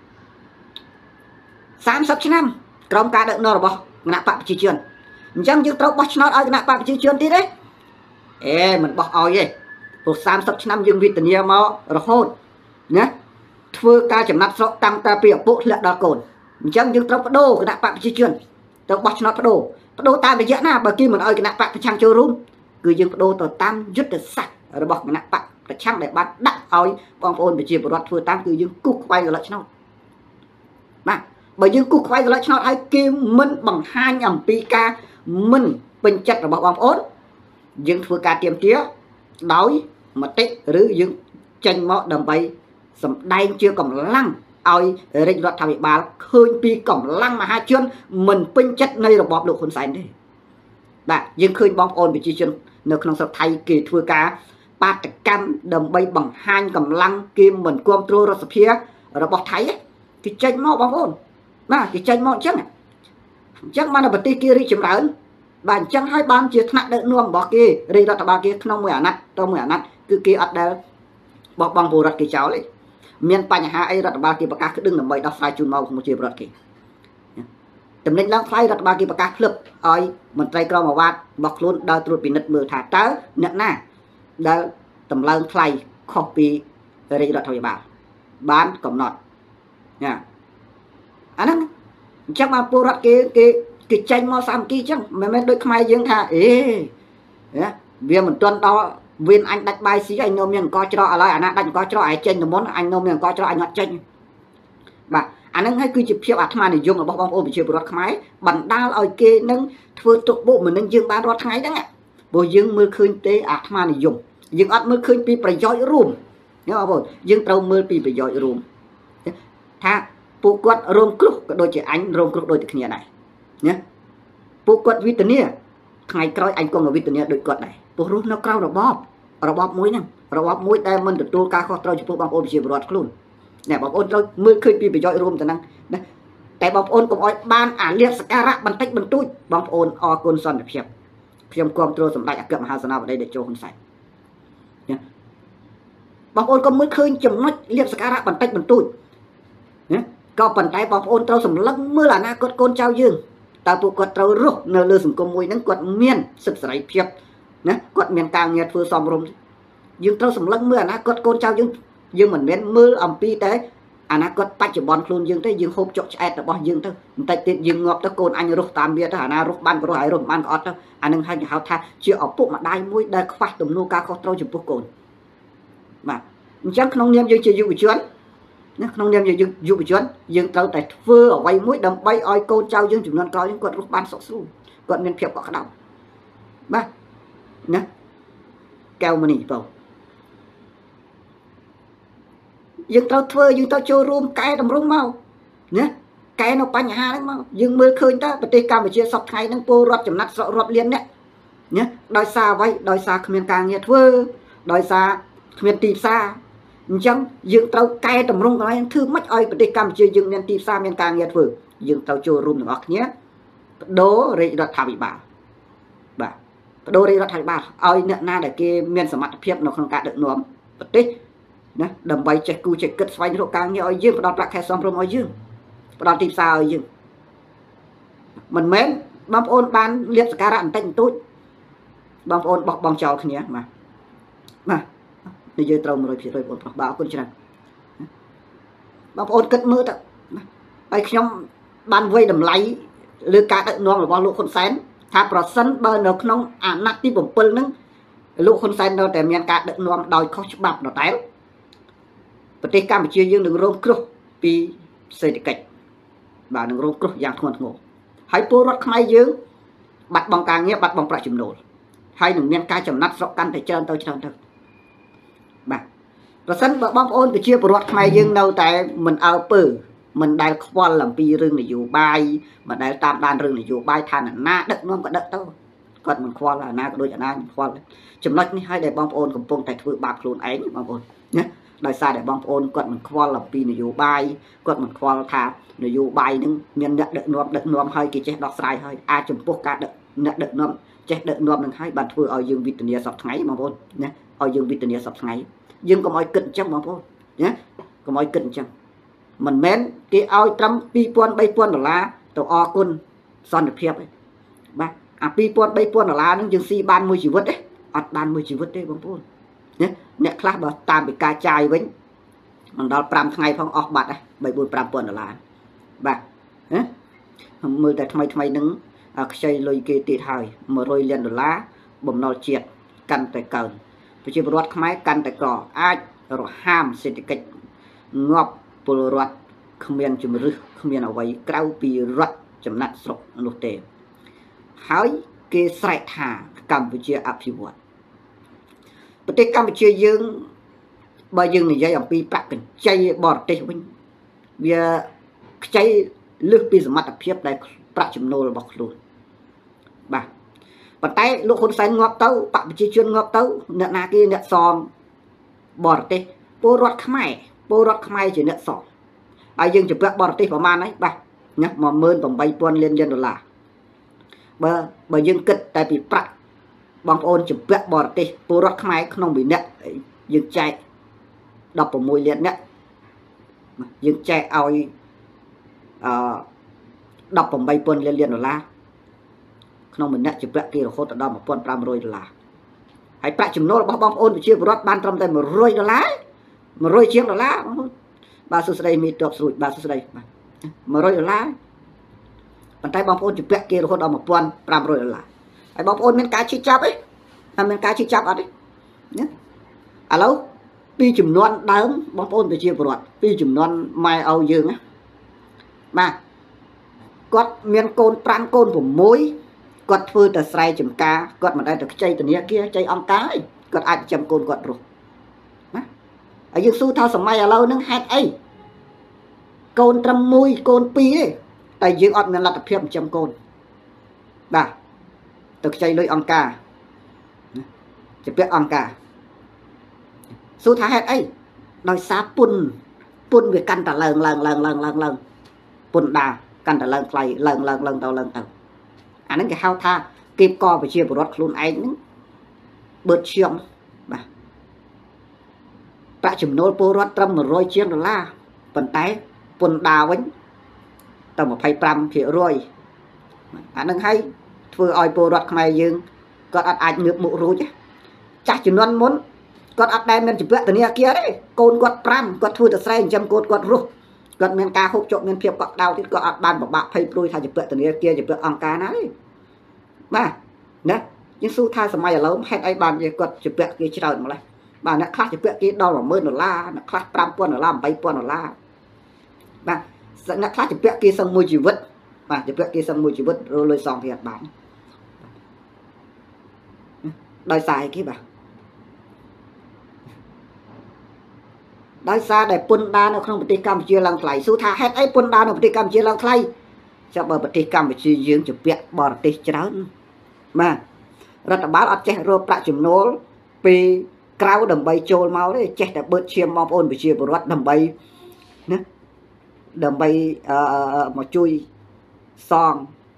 S1: សាមសិបឆ្នាំក្រោមការដឹកនាំរបស់គណៈបកប្រជាជនអញ្ចឹងយើងត្រូវបោះឆ្នោតឲ្យគណៈបកប្រជាជនទៀតទេអេមិនបោះឲ្យទេព្រោះសាមសិបឆ្នាំយើងវិធានាមករហូតណាធ្វើការចំណាត់ស្រុកតាំងតែពីឪពុកធ្លាក់ដល់កូនអញ្ចឹងយើងត្រូវបដូរគណៈបកប្រជាជនទៅបោះឆ្នោតបដូរបដូរតាមរយៈណាបើគេមិនឲ្យគណៈបកប្រឆាំងចូលរួមគឺយើងបដូរទៅតាមយុទ្ធសាស្ត្ររបស់គណៈបកប្រឆាំងដែលបានដាក់ឲ្យបងប្អូនប្រជាពលរដ្ឋធ្វើតាមគឺយើងគូសខ្វែងកន្លឹកឆ្នោតបាទបើយើងគូសខ្វែងកន្លឹកឆ្នោតឲ្យគេមិនបង្ហាញអំពីការមិនពេញចិត្តរបស់បងប្អូនយើងធ្វើការទៀមទាដោយមតិឬយើងចេញមកដើម្បីសម្ដែងជាកម្លាំងឲ្យរាជរដ្ឋាភិបាលឃើញពីកម្លាំងមហាជនមិនពេញចិត្តនៃរបបលោកហ៊ុនសែនទេបាទយើងឃើញបងប្អូនប្រជាជននៅក្នុងស្រុកថៃគេធ្វើការបាតកម្មដើម្បីបង្ហាញកម្លាំងគេមិនគ្រប់គ្រងរដ្ឋសភារបស់ថៃគេចេញមកបងប្អូនបាទគេចេញមកអញ្ចឹងអញ្ចឹងបានប្រទេសគេរីកចម្រើនបាទអញ្ចឹងហើយបានជាថ្នាក់ដឹកនាំរបស់គេរាជរដ្ឋបាលគេក្នុងមួយអាណត្តិទៅមួយអាណត្តិគឺគេអត់ដែលបោះបង់ពលរដ្ឋគេចោលទេមានបញ្ហាអីរដ្ឋបាលគេប្រកាសក្តឹងដើម្បីដោះស្រាយជូនមកប្រជាពលរដ្ឋគេតំណែងឡើងថ្លៃរដ្ឋបាលគេប្រកាសភ្លឹបឲ្យមន្ត្រីក្រមអាវ៉ាតរបស់ខ្លួនដើរត្រួតពិនិត្យមើលថាតើអ្នកណាដែលតម្លើងថ្លៃខុសពីរាជរដ្ឋាភិបាលបានកំណត់ណាអាហ្នឹងអញ្ចឹងមកពលរដ្ឋគេគេគេចេញមកសាមគ្គីអញ្ចឹងមិនមែនដូចខ្មែរយើងថាអេណាវាមិនទាន់ដល់វៀនអញដាច់បាយស៊ីអញនៅមានអង្គច្រកឥឡូវអាណាដាច់អង្គច្រកឯងចេញទៅមុនអញនៅមានអង្គច្រកអញអត់ចេញបាទអាហ្នឹងហើយគឺជាភាពអាត្មានិយមរបស់បងប្អូនប្រជាពលរដ្ឋខ្មែរបណ្ដាលឲ្យគេនឹងធ្វើទុកបុកម្នេញយើងបានរាល់ថ្ងៃហ្នឹងព្រោះយើងមើលឃើញទេអាត្មានិយមយើងអត់មើលឃើញពីប្រយោជន៍រួមណាបងប្អូនយើងត្រូវមើលពីប្រយោជន៍រួមថាពួកគាត់រងគ្រោះក៏ដូចជាអញរងគ្រោះដូចតែគ្នាដែរណាពួកគាត់វិធានាថ្ងៃក្រោយអញក៏វិធានាដូចគាត់ដែរព្រោះរស់នៅក្រៅរបបរបបមួយហ្នឹងរបបមួយដែលមិនទទួលការខុសត្រូវចំពោះបងប្អូនប្រជាពលរដ្ឋខ្លួនណែបងប្អូនត្រូវមើលឃើញពីប្រយោជន៍រួមទៅហ្នឹងណាតែបងប្អូនកុំអោយបានអាលៀបសការៈបន្តិចបន្តួចបងប្អូនអរគុណសន្តិភាពខ្ញុំគ្រប់គ្រងសម្ដេចអគ្គមហាសេនាបតីតេជោហ៊ុនសែនណាបងប្អូនកុំមើលឃើញចំណុចលៀបសការៈបន្តិចបន្តួចណាក៏ប៉ុន្តែបងប្អូនត្រូវសម្លឹងមើលអនាគតកូនចៅយើងតើពួកគាត់ត្រូវរស់នៅលើសង្គមមួយហ្នឹងគាត់មានសិទ្ធិសេរីភាពណាគាត់មានការងារធ្វើសមរម្យយើងត្រូវសម្លឹងមើលអនាគតកូនចៅយើងយើងមិនមែនមើលអំពីតែអនាគតបច្ចុប្បន្នខ្លួនយើងទេយើងហូបចុកឆ្អែតរបស់យើងទៅបន្តិចទៀតយើងងាប់ទៅកូនអញរស់តាមវាទៅអាណារស់បានក៏រស់ហើយរស់បានក៏អត់ទៅអានឹងហើយគេហៅថាជាឪពុកម្ដាយមួយដែលខ្វះទំនួលការខុសត្រូវចំពោះកូនបាទអញ្ចឹងក្នុងនាមយើងជាយុវជនណាក្នុងនាមយើងយុវជនយើងត្រូវតែធ្វើអ្វីមួយដើម្បីឲ្យកូនចៅយើងចំនួនក្រោយយើងគាត់រស់បានសុខស្រួលគាត់មានភាពកក់ក្ដៅបាទណាកែវមនីបងយើងត្រូវធ្វើយើងត្រូវចូលរួមកែតម្រង់មកណាកែនៅបញ្ហាហ្នឹងមកយើងមើលឃើញតើប្រទេសកម្ពុជាសពថ្ងៃហ្នឹងពលរដ្ឋចំណាត់ស្រុករាប់លានអ្នកណាដោយសារអ្វីដោយសារគ្មានការងារធ្វើដោយសារគ្មានទីផ្សារអញ្ចឹងយើងត្រូវកែតម្រង់កន្លែងធ្វើម៉េចឲ្យប្រទេសកម្ពុជាយើងមានទីផ្សារមានការងារធ្វើយើងត្រូវចូលរួមទាំងអស់គ្នាបដូររាជរដ្ឋាភិបាលបាទបដូររាជរដ្ឋាភិបាលឲ្យអ្នកណាដែលគេមានសមត្ថភាពនៅក្នុងការដឹកនាំប្រទេសណាដើម្បីចេះគូចេះគិតស្វែងរកការងារឲ្យយើងផ្ដល់ប្រាក់ខែសមរម្យឲ្យយើងផ្ដល់ទីផ្សារឲ្យយើងមិនមែនបងប្អូនបានលៀបសការៈបន្តិចបន្តួចបងប្អូនបោះបង់ចោលគ្នាបាទបាទនិយាយត្រូវ một trăm phần trăm បងប្រុសបាទអរគុណច្រើនបងប្អូនគិតមើលទៅហើយខ្ញុំបានវាយតម្លៃលើការដឹកនាំរបស់លោកហ៊ុនសែនថាប្រសិនបើនៅក្នុងអាណត្តិទីbảyហ្នឹងលោកហ៊ុនសែននៅតែមានការដឹកនាំដោយខុសច្បាប់ដដែលប្រទេសកម្ពុជាយើងនឹងរងគ្រោះពីសេដ្ឋកិច្ចបាទនឹងរងគ្រោះយ៉ាងធ្ងន់ធ្ងរហើយពលរដ្ឋខ្មែរយើងបាត់បង់ការងារបាត់បង់ប្រាក់ចំណូលហើយនឹងមានការចំណាត់ស្រុកកាន់តែច្រើនទៅច្រើនទៅបាទអប្រសិនបើបងប្អូនប្រជាពលរដ្ឋខ្មែរយើងនៅតែមិនអើពើមិនដែលខ្វល់អំពីរឿងនយោបាយមិនដែលតាមដានរឿងនយោបាយថាណាដឹកនាំក៏ដឹកទៅគាត់មិនខ្វល់អាណាក៏ដូចអាណាមិនខ្វល់ចំណុចនេះហើយដែលបងប្អូនកំពុងតែធ្វើបាបខ្លួនឯងបងប្អូនណាដោយសារតែបងប្អូនគាត់មិនខ្វល់អំពីនយោបាយគាត់មិនខ្វល់ថានយោបាយនឹងមានអ្នកដឹកនាំដឹកនាំហើយគេចេះដោះស្រាយហើយអាចចំពោះការដឹកអ្នកដឹកនាំចេះដឹកនាំនឹងហើយបានធ្វើឲ្យយើងវិធានាសពថ្ងៃបងប្អូនណាឲ្យយើងវិធានាសពថ្ងៃយើងកុំឲ្យគិតអញ្ចឹងបងប្អូនណាកុំឲ្យគិតអញ្ចឹងមិនមែនគេឲ្យត្រឹមពីរពាន់បីពាន់ដុល្លារទៅអរគុណសន្តិភាពឯងបាទអាពីរពាន់បីពាន់ដុល្លារហ្នឹងយើងស៊ីបានមួយជីវិតទេអត់បានមួយជីវិតទេបងប្អូនណាអ្នកខ្លះបើតាមពីការចាយវិញមិនដល់ប្រាំថ្ងៃផងអស់បាត់ហើយបីបួនប្រាំពាន់ដុល្លារបាទណាមើលតែថ្មីថ្មីហ្នឹងខ្ចីលុយគេទៀតហើយមួយរយលានដុល្លារបំណុលជាតិកាន់តែកើនប្រជាពលរដ្ឋខ្មែរកាន់តែក្រអាចរហាមសេដ្ឋកិច្ចងាប់ពលរដ្ឋគ្មានជំរឹះគ្មានអ្វីក្រៅពីរដ្ឋចំណាត់ស្រុកនោះទេហើយគេស្រែកថាកម្ពុជាអភិវឌ្ឍប្រទេសកម្ពុជាយើងបើយើងនិយាយអំពីប្រាក់កម្ចីបរទេសវិញវាខ្ចីលើសពីសមត្ថភាពដែលប្រាក់ចំណូលរបស់ខ្លួនបាទប៉ុន្តែលោកហ៊ុនសែនងាប់ទៅបកប្រជាជនងាប់ទៅអ្នកណាគេអ្នកសមបរទេសពលរដ្ឋខ្មែរពលរដ្ឋខ្មែរជាអ្នកសមហើយយើងជពាក់បរទេសប្រមាណហើយបាទណា một nghìn tám trămលានលានដុល្លារបើបើយើងគិតតែពីប្រាក់បងប្អូនជពាក់បរទេសពលរដ្ឋខ្មែរក្នុងមួយអ្នកយើងចែកដប់ប្រាំមួយលានអ្នកយើងចែកឲ្យអឺដប់ប្រាំបីពាន់លានលានដុល្លារក្នុងមួយអ្នកជពាក់គេរហូតដល់một nghìn năm trămដុល្លារហើយប្រាក់ចំណូលរបស់បងប្អូនប្រជាពលរដ្ឋបានត្រឹមតែmột trămដុល្លារmột trămជាងដុល្លារបងប្អូនបាទសួស្ដីមីតបស្រួយបាទសួស្ដីបាទmột trămដុល្លារប៉ុន្តែបងប្អូនជពាក់គេរហូតដល់một nghìn năm trămដុល្លារហើយបងប្អូនមានការឈឺចាប់អីអត់មានការឈឺចាប់អត់ទេណាឥឡូវពីចំនួនដើមបងប្អូនប្រជាពលរដ្ឋពីចំនួនម៉ែឪយើងណាបាទគាត់មានកូនប្រាំកូន៦គាត់ធ្វើតែស្រែចម្ការគាត់មិនដែលទៅខ្ចីធនាគារខ្ចីអង្គការអីគាត់អាចចាំកូនគាត់រស់ណាហើយយើងសួរថាសម័យឥឡូវហ្នឹងហេតុអីកូនត្រឹមមួយកូនពីរទេតែយើងអត់មានលទ្ធភាពចិញ្ចឹមកូនបាទទៅខ្ចីលុយអង្គការជាពាក់អង្គការសួរថាហេតុអីដោយសារពុនពុនវាកាន់តែឡើងឡើងឡើងឡើងឡើងឡើងពុនដាកាន់តែឡើងថ្លៃឡើងឡើងឡើងទៅឡើងទៅអាហ្នឹងគេហៅថាគេកប្រជាពលរដ្ឋខ្លួនឯងហ្នឹងបឺតឈាមបាទប្រាក់ចំណូលពលរដ្ឋត្រឹមmột trămជាងដុល្លារប៉ុន្តែពុនដាវិញទៅยี่สิบห้า%អាហ្នឹងហើយធ្វើឲ្យពលរដ្ឋខ្មែរយើងគាត់អត់អាចងើបមុខរួចចាស់ជំនាន់មុនគាត់អត់ដែលមានជំពាក់ធនាគារទេកូនគាត់ប្រាំគាត់ធ្វើតែស្រែចិញ្ចឹមកូនគាត់រស់គាត់មានការហូបចុកមានភាពកក់ក្ដៅទៀតគាត់អត់បានពិបាកភ័យព្រួយថាជំពាក់ធនាគារជំពាក់អង្គការណាទេបាទណាយើងសួរថាសម័យឥឡូវហេតុអីបានជាគាត់ជំពាក់គេច្រើនម្ល៉េះបាទអ្នកខ្លះជំពាក់គេដល់một nghìnដុល្លារអ្នកខ្លះប្រាំពាន់ដុល្លារeightពាន់ដុល្លារបាទអ្នកខ្លះជំពាក់គេសឹងមួយជីវិតបាទជំពាក់គេសឹងមួយជីវិតរលុយសងវាអត់បានដោយសារអីគេបាទដោយសារតែពន្ធដារនៅក្នុងប្រទេសកម្ពុជាឡើងថ្លៃសួរថាហេតុអីពន្ធដារនៅប្រទេសកម្ពុជាឡើងថ្លៃចាំបើប្រទេសកម្ពុជាយើងជំពាក់បរទេសច្រើនបាទរដ្ឋបាលអត់ចេះរកប្រាក់ចំណូលពីក្រៅដើម្បីចូលមកទេចេះតែបឺតឈាមបងប្អូនប្រជាពលរដ្ឋដើម្បីណាដើម្បីអឺមកជួយសង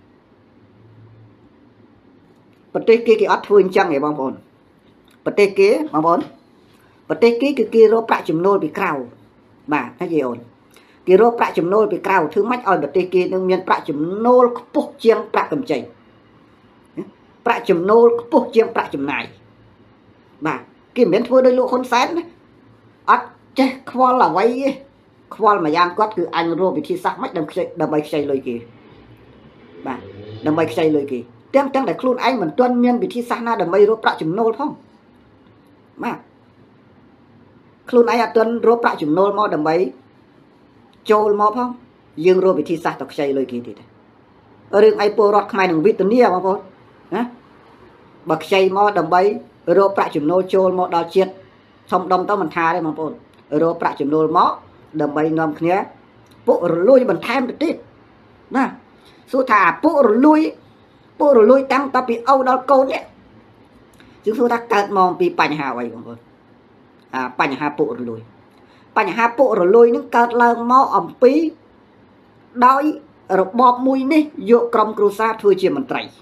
S1: ប្រទេសគេគេអត់ធ្វើអញ្ចឹងទេបងប្អូនប្រទេសគេបងប្អូនប្រទេសគេគឺគេរកប្រាក់ចំណូលពីក្រៅបាទណាយីអូនគេរកប្រាក់ចំណូលពីក្រៅធ្វើម៉េចឲ្យប្រទេសគេនឹងមានប្រាក់ចំណូលខ្ពស់ជាងប្រាក់កម្ចីប្រាក់ចំណូលខ្ពស់ជាងប្រាក់ចំណាយបាទគេមិនមែនធ្វើដោយលោកហ៊ុនសែនណាអត់ចេះខ្វល់អ្វីទេខ្វល់មួយយ៉ាងគាត់គឺអញរកវិធីសាស្ត្រម៉េចដើម្បីខ្ចីដើម្បីខ្ចីលុយគេបាទដើម្បីខ្ចីលុយគេទាំងទាំងតែខ្លួនឯងមិនទាន់មានវិធីសាស្ត្រណាដើម្បីរកប្រាក់ចំណូលផងបាទខ្លួនឯងអត់ទាន់រកប្រាក់ចំណូលមកដើម្បីចូលមកផងយើងរកវិធីសាស្ត្រទៅខ្ចីលុយគេទៀតរឿងអីពលរដ្ឋខ្មែរនឹងវិធានាបងប្អូនណាបើខ្ចីមកដើម្បីរកប្រាក់ចំណូលចូលមកដល់ជាតិ thông đông tao mình tha đấy mà bồn rồi bạc chấm nô mó đầm bay nằm kia bộ rồi lui mình thêm được tít nè số thả bộ rồi lui bộ rồi lui tăng ta bị âu đó câu nhé chứ số ta cắt mong bị bành hà vậy bồn à bành hà bộ rồi lui bành hà bộ rồi lui những cắt lên máu ẩm pí đói rồi bọp mùi ní dụ cầm cửu sa thôi chia mình trai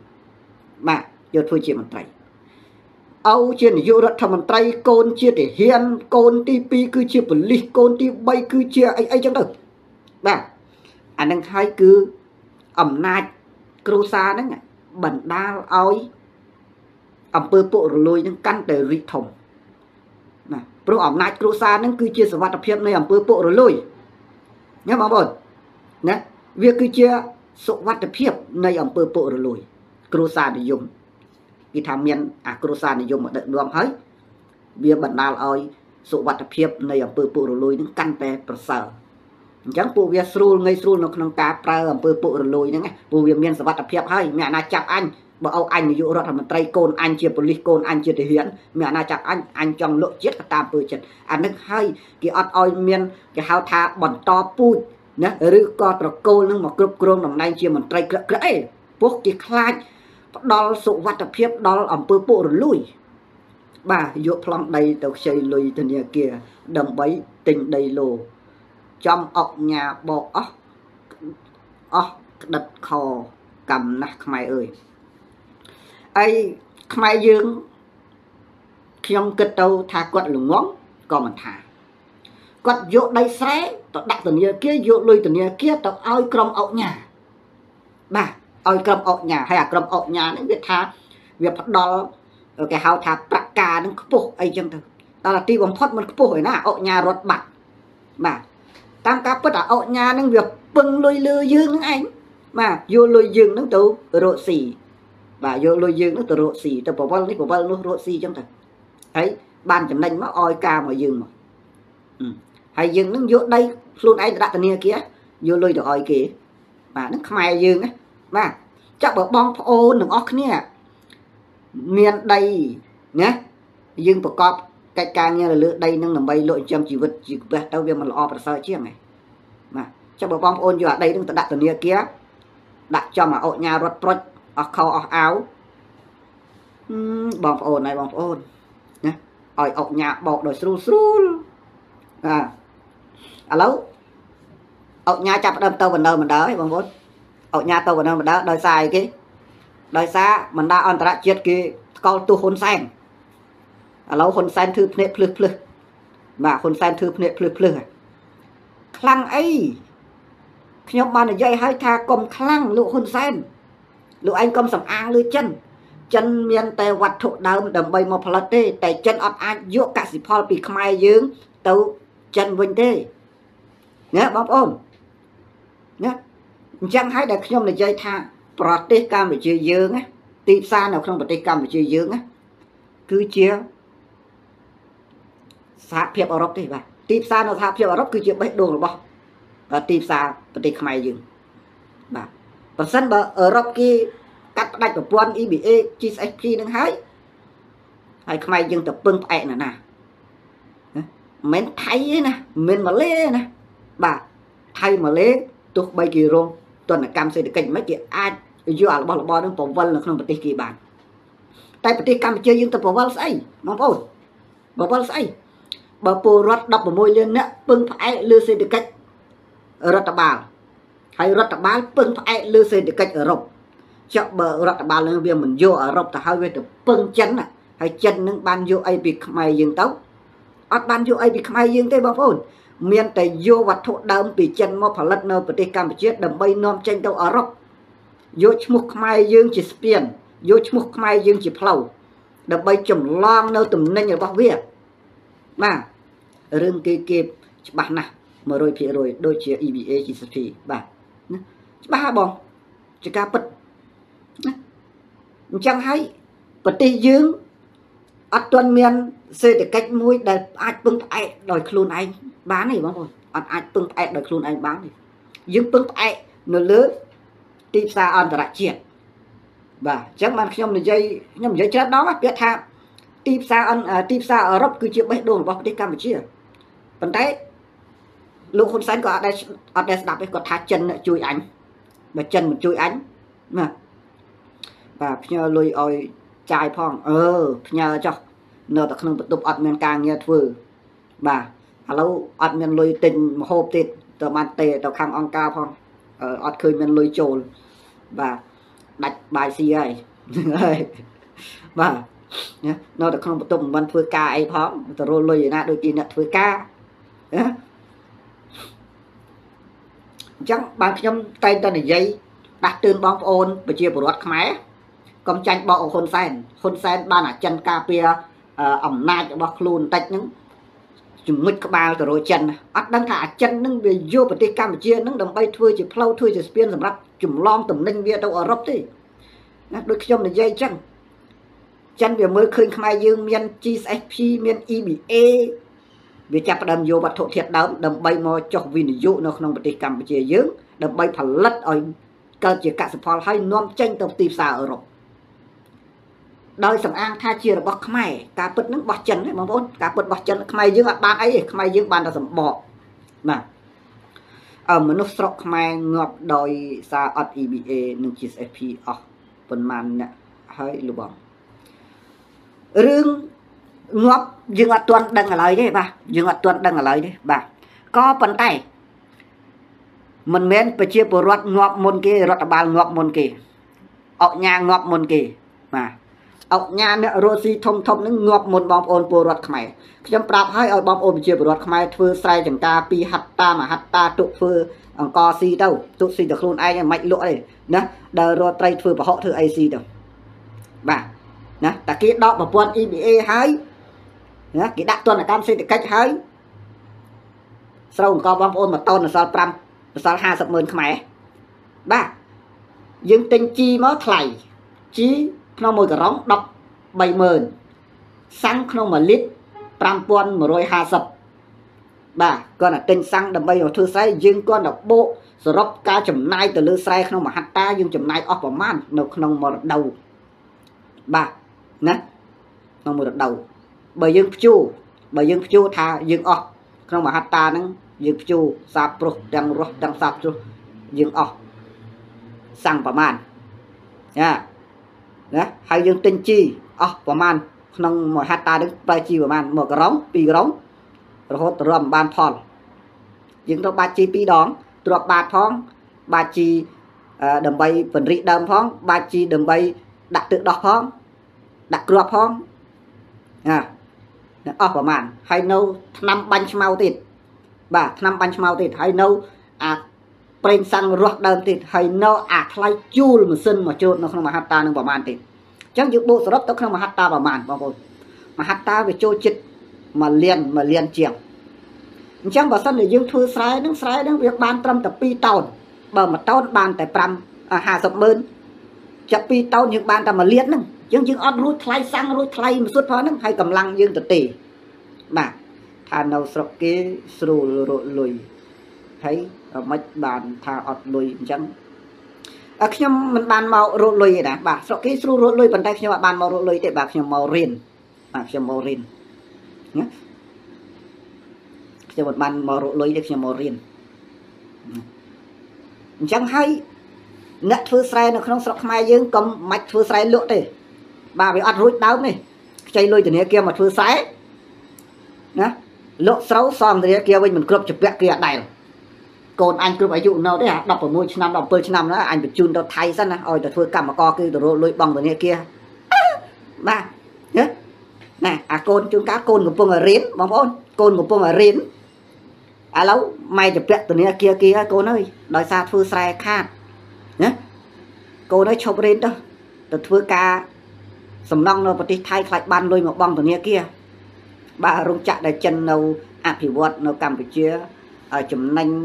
S1: mà dụ thôi chia mình trai Âu trên dụ rất thầm mình trai côn chia để hiên côn ti pi cứ chia bẩn ly côn ti bay cứ chia ấy ấy chẳng được bà anh đang hai cứ ẩm nai cửu sa đó nghe bẩn đa oi ẩm bơ bộ rồi lùi những căn để rị thòng nè pro ẩm nai cửu sa nó cứ chia sẻ vật tập hiệp này ẩm bơ bộ rồi lùi nhớ mà bồn nè việc cứ chia số vật tập hiệp này ẩm bơ bộ rồi lùi cửu sa để dùng vì tham miên à cửu sa để dùng mà đợi nuông hết việc bẩn đa oi số vật tập hiệp này ẩm bơ bộ rồi lùi những căn đểប្រសើរ chẳng bộ việc sưu ngay sưu nó không cá pra ở bờ bộ rồi lùi nữa nghe bộ việc miền sập tập hiệp hay mẹ na chặt anh bảo ông anh dụ rồi thằng tây côn anh chia police côn anh chia thể hiện mẹ na chặt anh anh trong lộ chết cả tam bờ chân anh nước hay cái ọt oi miền cái hao tha bẩn to pui nè rư co trò côn nó một group group nằm đây chia mình tây cỡ cỡ quốc cái khai đo số vật tập hiệp đo ở bờ bộ rồi lùi bà dụ plong đây tàu xây lùi từ nhà kia đầm bấy tình đầy lồ trong ọc nhà bộ ốc ốc đật khò cầm nè khmai ơi ai khmai dương trong kết đầu thà quật lủng ngóng còn mình thả quật dụ đây xé tao đặt từ nhà kia dụ lùi từ nhà kia tao oi cầm ọc nhà bà oi cầm ọc nhà hay là cầm ọc nhà những việc thà việc bắt đo cái hào thà bạc cà nó khổ ai chẳng thôi đó là ti bằng phật mình khổ hỏi na ọc nhà rót bạc bà tam cá bất ở nhà năng việc bưng lôi lư dương anh mà vô lôi dương nó tụ rộ xì và vô lôi dương nó tụ rộ xì tụ bỏ vào nó bỏ vào nó rộ xì trong thật thấy ban chấm nành nó oi ca mà dương mà ừ. Hay dương nó vô đây luôn anh đặt tên kia vô lôi được oi kia mà nó khai dương á mà chắc bảo bong ô đừng óc nè miền đây nhé dươngประกอบ cách càng như là lựa đây nâng làm bay lội trong chỉ vật chỉ vật đâu việc mà lo phải sao chiếc này mà cho bộ bom ôn ở đây đừng đặt từ nia kia đặt cho mà ổ nhà rót prot ở khâu ở áo bom ôn này bom ôn nhé ở ổ nhà bộ đổi sưu sưu à à lâu ổ nhà chặt đâm tàu vào đâu mình đỡ bom ôn ổ nhà tàu vào đâu mình đỡ đời xài cái đời xa mình đã ăn tạt chết kia câu tu hôn xanh lâuคนแซนทือเพลเพลเพลมาคนแซนทือเพลเพลเพลคลั่งไอ้ขยมมันใหญ่ให้ทากลมคลั่งลูกคนแซนลูกanhกลมสำอางลือchân chân miềnแต่วัตถุดาวดำใบมอพลาเต้แต่chânอดอายุกสิพอปีขมายยืงเต้าchânวิ่งเต้เนี่ยบ๊อบอ้อมเนี่ยจังให้แต่ขยมในใจทาประเทศกรรมไปเจอยืงนะตีซาในขนมประเทศกรรมไปเจอยืงนะคือเชียxã phiệp ở Úc thì vậy tìm xa nó xã phiệp ở Úc cứ chuyện bấy đồ là bao và tìm xa và tìm khmai dừng bà và sân bà ở Úc kia cắt đạch của quân i bê a chi ét pê nâng hái hay khmai dừng tập bưng ẹn nè nè mình thấy nè mình mà lê nè bà thay mà lê tôi bay kỳ rôn tuần là cam xây được cảnh mấy kia ai dù là bao là bao đứng phỏng vân là không bật tì kỳ bản tại bật tì cam chơi dừng tập phỏng vân say mong ôi phỏng vân say bà bố rốt đọc môi lên nè bưng phải lưu xe được cách rốt bà hay rốt bà bưng phải lưu xe được cách ở rộng cho bà rốt bà lên việc mình vô ở rộng ta hơi về được bưng chân nè hay chân nâng ban vô ai bị mày dừng tấu ớt ban vô ai bị mày dừng tê bà phôn miền tây vô vật thụ đâm bị chân mô phá lật nâu bởi tê cam chết đầm bay nôm tranh tấu ở rộng vô mục mày dừng chỉ spiên vô mục mày dừng chỉ phlau đầm bay chùm loang nâu tùm nênh ở bác việc mà rừng kia kia bà nè mà rồi phía rồi đôi chia i bê a chỉ sắp thì bà ba bông chỉ cả bật chẳng hay bật tì dương ở tuần miền xây để cách mũi để ai bưng ai đòi khuôn anh bán này bông rồi ai bưng ai đòi khuôn anh bán này dương bưng ai nó lớn tìm xa an tara chuyện bà chẳng mà trong này dây nhưng dây chết đó biết tha ទីផ្សារទីផ្សារអឺរ៉ុបគឺជាបេះដូងរបស់ប្រទេសកម្ពុជាប៉ុន្តែលោកហ៊ុនសែនក៏អត់ដែលអត់ដែលស្ដាប់ទេគាត់ថាចិនជួយអញបើចិនមិនជួយអញណាបាទផ្ញើលុយឲ្យចាយផងអឺផ្ញើចុះនៅតែក្នុងបន្ទប់អត់មានការងារធ្វើបាទឥឡូវអត់មានលុយទិញម្ហូបទៀតទៅបានទេទៅខាងអង្គការផងអត់ឃើញមានលុយចូលបាទដាច់បាយស៊ីហើយបាទនៅតែក្នុងបន្ទប់មិនបានធ្វើការអីផងទៅរលលុយឯណាដូចជាអ្នកធ្វើការណាអញ្ចឹងបានខ្ញុំតែងតែនិយាយដាស់តឿនបងប្អូនប្រជាពលរដ្ឋខ្មែរកុំចាញ់បោកហ៊ុនសែនហ៊ុនសែនបានអាចិនការពារអំណាចរបស់ខ្លួនបន្តិចហ្នឹងជំងុចក្បាលទៅរកចិនអត់ដឹងថាអាចិនហ្នឹងវាយកប្រទេសកម្ពុជាហ្នឹងដើម្បីធ្វើជាផ្លូវធ្វើជាស្ពានសម្រាប់ចម្លងតំណែងវាទៅអឺរ៉ុបទេណាដូចខ្ញុំនិយាយអញ្ចឹងចិនវាមើលឃើញខ្មែរយើងមាន G S P មាន E B A វាចាប់ផ្ដើមយកវត្ថុធាតុដើមដើម្បីមកចុះវិនិយោគនៅក្នុងប្រទេសកម្ពុជាយើងដើម្បីផលិតឲ្យកើតជាកសិផលហើយនាំចេញទៅទីផ្សារអឺរ៉ុបដោយសំអាងថាជារបស់ខ្មែរការពិតនឹងរបស់ចិនបងប្អូនការពិតរបស់ចិនខ្មែរយើងអត់បានអីទេខ្មែរយើងបានតែសម្បកបាទអឺមនុស្សស្រុកខ្មែរងាប់ដោយសារអត់ E B A និង G S P អស់ប៉ុន្មានអ្នកហើយលោកបងរឿងងាប់យើងអត់ទាន់ដឹងឥឡូវទេបាទយើងអត់ទាន់ដឹងឥឡូវទេបាទក៏ប៉ុន្តែមិនមែនប្រជាពលរដ្ឋងាប់មុនគេរដ្ឋបាលងាប់មុនគេអុកញ៉ាងាប់មុនគេបាទអុកញ៉ាអ្នករស់ស៊ីធំធំនឹងងាប់មុនបងប្អូនពលរដ្ឋខ្មែរខ្ញុំប្រាប់ឲ្យឲ្យបងប្អូនប្រជាពលរដ្ឋខ្មែរធ្វើស្រែចម្ការពីហត្តាមហត្តាទុកធ្វើអង្គស៊ីទៅទុកស៊ីទៅខ្លួនឯងមិនលក់ទេណាដើររត់ត្រីធ្វើប្រហុកធ្វើអីស៊ីទៅបាទណាតាគេដកប្រព័ន្ធ E B A ហើយណាគេដាក់ទណ្ឌកម្មសេដ្ឋកិច្ចហើយស្រូវអង្គបងប្អូនមួយតោនអសល់5អសល់ห้าสิบម៉ឺនខ្មែរបាទយើងទិញជីមកថ្លៃជីក្នុងមួយការុងដប់បីម៉ឺនសាំងក្នុងមួយលីត្រប្រាំពាន់មួយរយហាសិបបាទគាត់តែទិញសាំងដើម្បីមកធ្វើស្រែយើងគាត់តែបូកសរុបការចំណាយទៅលើស្រែក្នុងមហត្តាយើងចំណាយអស់ប្រមាណនៅក្នុងមួយរដូវបាទណាក្នុងមួយរដូវបើយើងភ្ជួរបើយើងភ្ជួរថាយើងអស់ក្នុងមហត្តាហ្នឹងយើងភ្ជួរសាបប្រុសទាំងរស់ទាំងសាបជ្រុះយើងអស់សាំងប្រមាណណាណាហើយយើងទិញជីអស់ប្រមាណក្នុងមហត្តាហ្នឹងប្រើជីប្រមាណមួយការុងពីរការុងរហូតទៅរាប់បានផលយើងត្រូវបាច់ជីពីរដងទ្រាប់បាតផងបាច់ជីដើម្បីពង្រីកដើមផងបាច់ជីដើម្បីដាក់ទឹកដោះផងដាក់គ្រាប់ផងណាអស់ប្រមាណហើយនៅថ្នាំបាញ់ឆ្មៅទៀតបាទថ្នាំបាញ់ឆ្មៅទៀតហើយនៅអាប្រេងសាំងរស់ដើមទៀតហើយនៅអាថ្លៃជួលម៉ាស៊ីនមកចូលនៅក្នុងមហត្តានឹងប្រមាណទៀតអញ្ចឹងយើងបូកសរុបទៅក្នុងមហត្តាប្រមាណបងប្អូនមហត្តាវាចូលចិត្តមួយលានមួយលានជាងអញ្ចឹងបើសិនជាយើងធ្វើស្រែនឹងស្រែនឹងវាបានត្រឹមតែពីរតោនបើមួយតោនបានតែ5 50ម៉ឺនចាប់ពីរតោនយើងបានតែមួយលានហ្នឹងអញ្ចឹងយើងអត់រួចថ្លៃសាំងរួចថ្លៃម្សៅផងហ្នឹងហើយកម្លាំងយើងទៅទេបាទថានៅស្រុកគេស្រួលរកលុយហើយមិនបានថាអត់លុយអញ្ចឹងខ្ញុំមិនបានមករកលុយទេណាបាទស្រុកគេស្រួលរកលុយប៉ុន្តែខ្ញុំអត់បានមករកលុយទេបាទខ្ញុំមករៀនបាទខ្ញុំមករៀនណាខ្ញុំមិនបានមករកលុយទេខ្ញុំមករៀនអញ្ចឹងហើយអ្នកធ្វើស្រែនៅក្នុងស្រុកខ្មែរយើងកុំមិនធ្វើស្រែលក់ទេបាទវាអត់រួចដើមនេះខ្ចីលុយធនាគារមកធ្វើស្រែណាលក់ស្រូវសំធនាគារវិញមិនគ្រប់ច្បាក់គេអត់ដែលកូនអញគ្រប់អាយុនៅទេអាដប់ប្រាំមួយឆ្នាំដប់7ឆ្នាំណាអញបញ្ជូនទៅថៃសិនណាឲ្យទៅធ្វើកម្មករគឺទៅរកលុយបង់ធនាគារបាទណាអាកូនជួនកាលកូនកំពុងរៀនបងប្អូនកូនកំពុងរៀនឥឡូវម៉ែច្បាក់ធនាគារគេហើយកូនអើយដោយសារធ្វើស្រែខាតណាកូនអើយឈប់រៀនទៅទៅធ្វើការសំណង់នៅប្រទេសថៃខ្លាចបានលុយមកបង់ធនាគារបាទរោងចក្រដែលចិននៅអភិវឌ្ឍនៅកម្ពុជាចំណេញ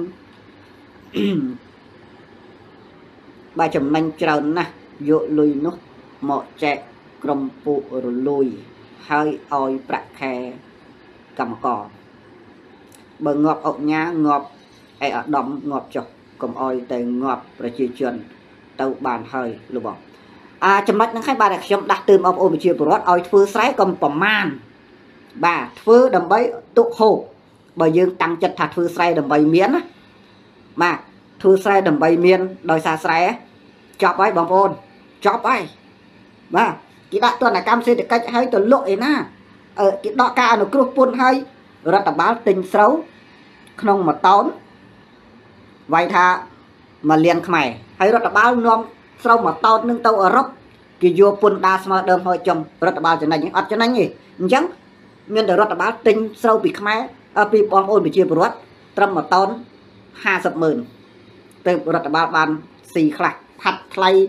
S1: បាទចំណេញច្រើនណាស់យកលុយនោះមកចែកក្រុមពួករលួយហើយឲ្យប្រាក់ខែកម្មករបើងាប់អុកញ៉ាងាប់អេអាដាមងាប់ចុះកុំឲ្យតែងាប់ប្រជាជនទៅបានហើយលោកបងអ à chấm mắt nó khai bà đặc chấm đặt từ ông ôm chiều bớt oi thưa sái cầm phẩm man bà thưa đầm bấy tụ hồ bởi dương tăng chất thật thưa sái đầm bấy miến mà thưa sái đầm bấy miên đòi xa sái chọc ấy bóng ôn chọc ấy mà cái đã tuần là cam xe được cách hay tuần lội na ở cái đọ ca nó cứ phun hay rất là báo tình xấu không mà tốn vậy tha mà liền mày hay rất là báo non sau mà tao nâng tao ở rốc cái vô phun đa mà đơm hơi chồng rất là báo cho này những ắt cho này nhỉ chẳng nhưng để rất là báo tình sau bị khmai ở bị bom ôn bị chia bớt trăm mà tốn hai sập mượn từ rất là báo ban xì khạc hạt thay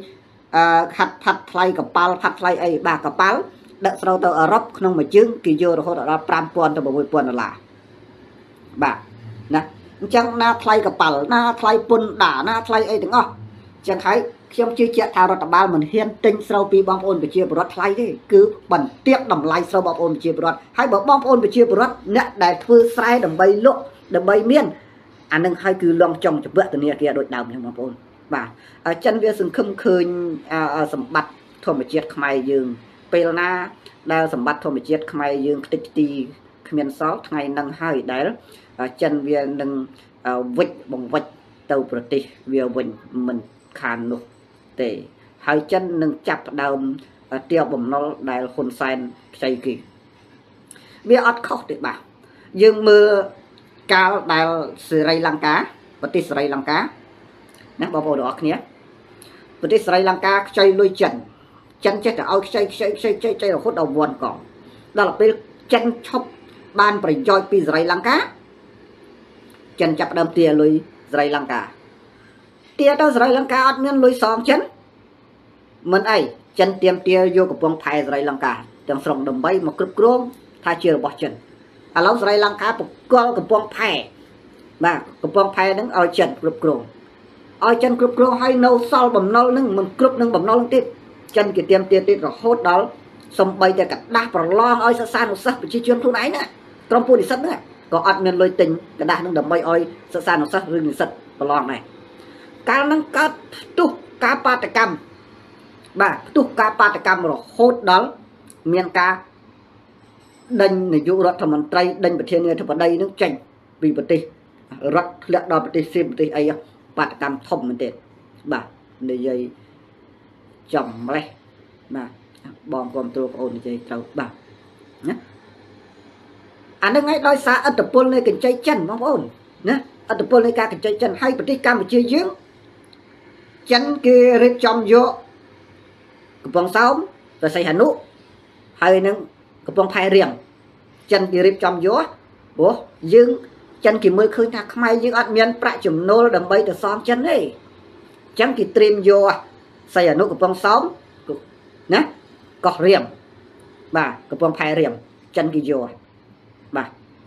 S1: hạt hạt thayกับ pal ហັດថ្លៃអីបាទកប៉ាល់ដាក់ស្រូវទៅអឺរ៉ុបក្នុងមួយជើងគេយករហូតដល់ five thousand ទៅ six thousand ដុល្លារបាទណាអញ្ចឹងណាថ្លៃកប៉ាល់ណាថ្លៃពន្ធដារណាថ្លៃអីទាំងអស់អញ្ចឹងហើយខ្ញុំជឿជាក់ថារដ្ឋបាលមិនហ៊ានទិញស្រូវពីបងប្អូនប្រជាពលរដ្ឋថ្លៃទេគឺបន្ទាបតម្លៃស្រូវបងប្អូនប្រជាពលរដ្ឋហើយបើបងប្អូនប្រជាពលរដ្ឋអ្នកដែលធ្វើស្រែដើម្បីលក់ដើម្បីមានអានឹងហើយគឺលងចង់ច្បាក់ធនាគារដូចដើមហ្នឹងបងប្អូនបាទចិនវាសង្ឃឹមឃើញសម្បត្តិធម្មជាតិខ្មែរយើងពេលណាដែលសម្បត្តិធម្មជាតិខ្មែរយើងខ្ទេចខ្ទីគ្មានសល់ថ្ងៃហ្នឹងហើយដែលចិនវានឹងវិច្ចបង្វិច្ចទៅប្រទេសវាវិញមិនខាននោះទេហើយចិននឹងចាប់ផ្ដើមទាវបំណុលដែលហ៊ុនសែនខ្ចីគេវាអត់ខុសទេបាទយើងមើលកាលដែលសេរីលង្កាប្រទេសសេរីលង្កាណាបងប្អូនទាំងអស់គ្នាប្រទេសស្រីលង្កាខ្ចីលុយចិនចិនចេះតែឲ្យខ្ចីខ្ចីខ្ចីខ្ចីខ្ចីរហូតដល់វ៉ាន់កងដល់ពេលចិនឈប់បានប្រយោជន៍ពីស្រីលង្កាចិនចាប់ដើមទាលុយស្រីលង្កាទាទៅស្រីលង្កាអត់មានលុយសងចិនមិនអីចិនទៀមទាយកកំពង់ផែស្រីលង្កាទាំងស្រុងដើម្បីមកគ្រប់គ្រងថាជារបស់ចិនឥឡូវស្រីលង្កាបកលកំពង់ផែបាទកំពង់ផែហ្នឹងឲ្យចិនគ្រប់គ្រងឲ្យចិនគ្រប់គ្រងឲ្យនៅសល់បំណុលនឹងមិនគ្រប់នឹងបំណុលនឹងទៀតចិនគេទៀមទាទៀតរហូតដល់សំបីតែกระដាស់ប្រឡងឲ្យសិស្សានុសិស្សប្រជាជនខ្លួនឯងណាក្រុមពួកនិស្សិតហ្នឹងក៏អត់មានលុយទិញกระដាស់នឹងដើម្បីឲ្យសិស្សានុសិស្សឬនិស្សិតប្រឡងដែរកាលហ្នឹងកើតផ្ទុះការបាតកម្មបាទផ្ទុះការបាតកម្មរហូតដល់មានការដេញនាយករដ្ឋមន្ត្រីដេញប្រធានាធិបតីនឹងចេញពីប្រទេសរដ្ឋធ្លាក់ដល់ប្រទេសសៀមប្រទេសអីបាតកម្មធំមែនទេបាទនិយាយចំម្លេះបាទបងគ្រប់គ្រងបងអូននិយាយត្រូវបាទណាអានឹងឯងដោយសារឥទ្ធិពលនៃកញ្ចៃចិនបងប្អូនណាឥទ្ធិពលនៃការកញ្ចៃចិនហើយប្រទេសកម្ពុជាយើងចិនគេរៀបចំយកកំពង់សោមប្រស័យហនុហើយនឹងកំពង់ផែរៀងចិនគេរៀបចំយកព្រោះយើងចិនគេមើលឃើញថាខ្មែរយើងអត់មានប្រាក់ចំណូលដើម្បីទៅសងចិនទេអញ្ចឹងគេត្រៀមយកស័យអនុកំពង់សោមណាកោះរៀងបាទកំពង់ផែរៀងចិនគេយកបាទ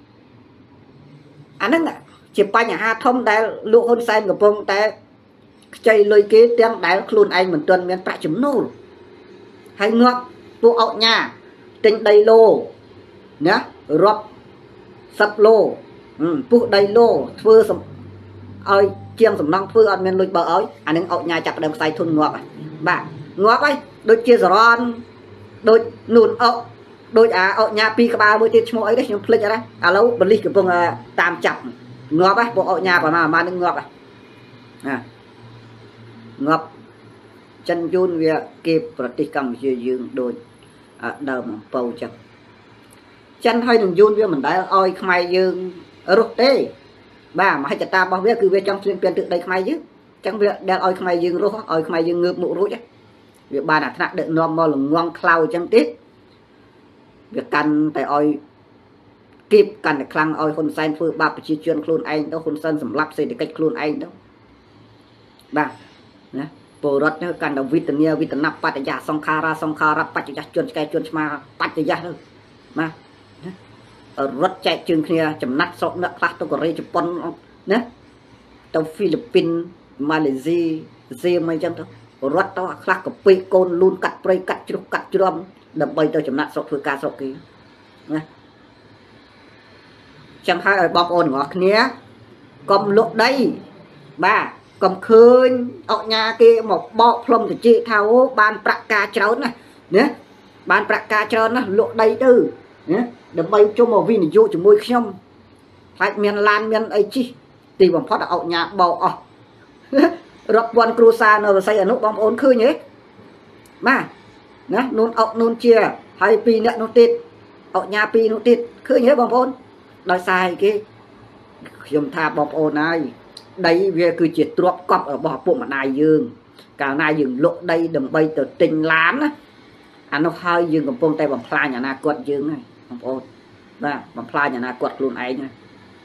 S1: អាហ្នឹងជាបញ្ហាធំដែលលោកហ៊ុនសែនកំពុងតែខ្ចីលុយគេទាំងដែលខ្លួនឯងមិនទាន់មានប្រាក់ចំណូលហើយងាប់ពួកអុកញ៉ាទិញដីឡូណារាប់សិបឡូពុះដីឡូធ្វើឲ្យជាងសំណង់ធ្វើអត់មានលុយបើឲ្យអានឹងអុកញ៉ាចាប់ដើមខ្សែធុនងាប់បាទងាប់ហើយដូចជាសរនដូចនួនអុកដូចអាអុកញ៉ាពីរក្បាលមួយទៀតឈ្មោះអីđấyខ្ញុំភ្លេចអត់ឥឡូវបលិសកំពុងតាមចាប់ងាប់ហ៎ពួកអុកញ៉ាប្រហែលប្រហែលនឹងងាប់ហ៎ណាងាប់ចិនយូនវាគេប្រទេសកម្ពុជាយើងដូចដើមអំពៅចឹងចិនហើយនឹងយូនវាមិនដែលឲ្យខ្មែរយើងរស់ទេបាទមហិច្ឆតារបស់វាគឺវាចង់ស្លៀនពានទឹកដីខ្មែរយើងចឹងវាដែលឲ្យខ្មែរយើងរស់ឲ្យខ្មែរយើងងើបមុខរួចវាបានអាថ្នាក់ដឹកនាំមកល្ងងខ្លៅចឹងទេវាកាន់តែឲ្យគៀបកាន់តែខ្លាំងឲ្យហ៊ុនសែនធ្វើបាបប្រជាជនខ្លួនឯងទៅហ៊ុនសែនសម្លាប់សេដ្ឋកិច្ចខ្លួនឯងទៅបាទណាពលរដ្ឋនេះកាន់តែវិទនាវិទនបច្ចយៈសង្ខារាសង្ខារបច្ចយៈជនឆ្កែជនឆ្មាបច្ចយៈទៅបាទរត់ចែកជើងគ្នាចំណាត់ស្រុកអ្នកខ្លះទៅកូរ៉េជប៉ុនណាទៅហ្វីលីពីនម៉ាឡេស៊ីសៀមអីចឹងទៅរត់ទៅខ្លះកពីកូនលូនកាត់ព្រៃកាត់ជ្រុះកាត់ជ្រំដើម្បីទៅចំណាត់ស្រុកធ្វើការស្រុកគេណាចឹងហើយឲ្យបងប្អូនទាំងអស់គ្នាកុំលក់ដីបាទ cầm khơi ở nhà kia một bọ plum thì chị thao ban bạc ca trơn này nhé ban bạc ca trơn á lộ đầy từ nhé đừng bay cho một viên vô cho môi không phải miền lan miền ấy chi thì bằng phát ở nhà bọ rập quan cru sa nó xây ở nước bom ôn khơi nhé mà nè nôn ọc nôn chia hai pi nè nôn tít ở nhà pi nôn tít khơi nhé bom ôn đòi sai cái khiêm tha bom ôn này đây về cứ chỉ trộm cọp ở bỏ bụng mà này dương cả này dương lộ đây đừng bay từ tình lán á anh nó hơi dương còn phong tay bằng pha nhà na quật dương này bom ôn và bằng pha nhà na quật luôn ấy nha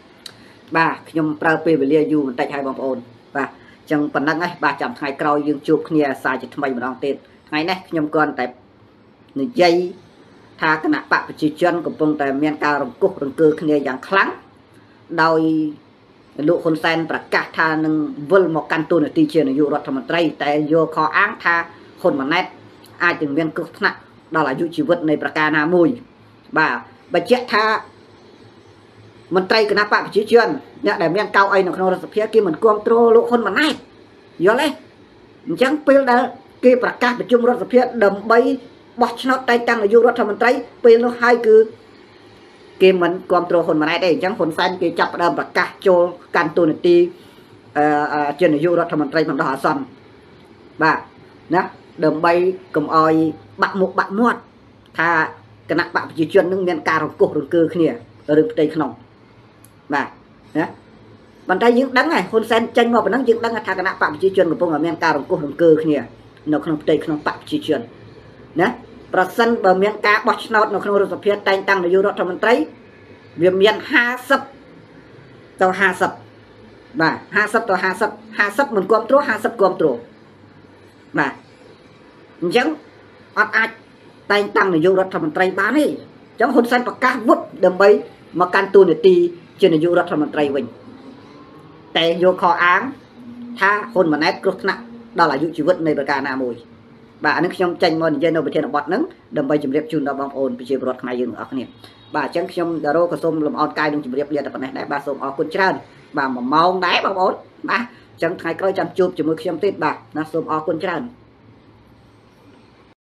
S1: ba khiêm pra pe về lia du mình tay hai bom ôn và chẳng phần năng ấy ba trăm hai cào dương chụp kia sai chỉ thay mà đong tiền ngày này khiêm còn tại nửa dây tha cái nạp bạc chỉ chân của phong tay miền cao rồng cúc rồng cơ kia dạng kháng đôi lụคน sen ประกาศថានឹងវិលមកកាន់តួនាទីជានាយករដ្ឋមន្ត្រីតែយកខអាងថាហ៊ុនម៉ាណែតអាចនឹងមានគ្រោះថ្នាក់ដល់អាយុជីវិតនៃប្រការណាមួយបាទបញ្ជាក់ថាមន្ត្រីគណៈបកប្រជាជនអ្នកដែលមានកៅអីនៅក្នុងរដ្ឋសភាគេមិនគ្រប់គ្រងលោកហ៊ុនម៉ាណែតយល់ទេអញ្ចឹងពេលដែលគេប្រកាសប្រជុំរដ្ឋសភាដើម្បីបោះឆ្នោតតែងតាំងនាយករដ្ឋមន្ត្រីពេលនោះហើយគឺគេមិនគ្រប់គ្រងហ៊ុនម៉ាណែតទេអញ្ចឹងហ៊ុនសែនគេចាប់ផ្ដើមប្រកាសចូលកាន់តួនាទីអឺជានាយករដ្ឋមន្ត្រីបណ្ដោះអាសន្នបាទណាដើម្បីកុំអោយបាក់មុខបាក់មាត់ថាគណៈបកប្រជាជននឹងមានការរង្គោះរង្គើគ្នារឿងផ្ទៃក្នុងបាទណាប៉ុន្តែយើងដឹងហើយហ៊ុនសែនចេញមកប៉ុណ្ណឹងយើងដឹងថាគណៈបកប្រជាជនកំពុងតែមានការរង្គោះរង្គើគ្នានៅក្នុងផ្ទៃក្នុងបកប្រជាជនណាប្រសិនបើមានការបោះឆ្នោតនៅក្នុងរដ្ឋសភាតែងតាំងនាយករដ្ឋមន្ត្រីវាមានห้าสิบទៅห้าสิบបាទห้าสิบទៅห้าสิบ ห้าสิบមិនគ្រប់គ្រងห้าสิบគ្រប់គ្រងបាទអញ្ចឹងអត់អាចតែងតាំងនាយករដ្ឋមន្ត្រីបានទេអញ្ចឹងហ៊ុនសែនប្រកាសវុតដើម្បីមកកាន់តួនាទីជានាយករដ្ឋមន្ត្រីវិញតែយកខអាងថាហ៊ុនម៉ាណែតគ្រោះថ្នាក់ដល់អាយុជីវិតនៃប្រការណាមួយបាទអានេះខ្ញុំចេញមកនិយាយនៅប្រធានបទហ្នឹងដើម្បីជម្រាបជូនដល់បងប្អូនប្រជាពលរដ្ឋខ្មែរយើងទាំងអស់គ្នាបាទអញ្ចឹងខ្ញុំតារ៉ូក៏សូមលំអរកាយនឹងជម្រាបលាតែប៉ុណ្ណេះដែរបាទសូមអរគុណច្រើនបាទមួយម៉ោងដែរបងប្អូនបាទអញ្ចឹងថ្ងៃក្រោយចាំជួបជាមួយខ្ញុំទៀតបាទណាសូមអរគុណច្រើន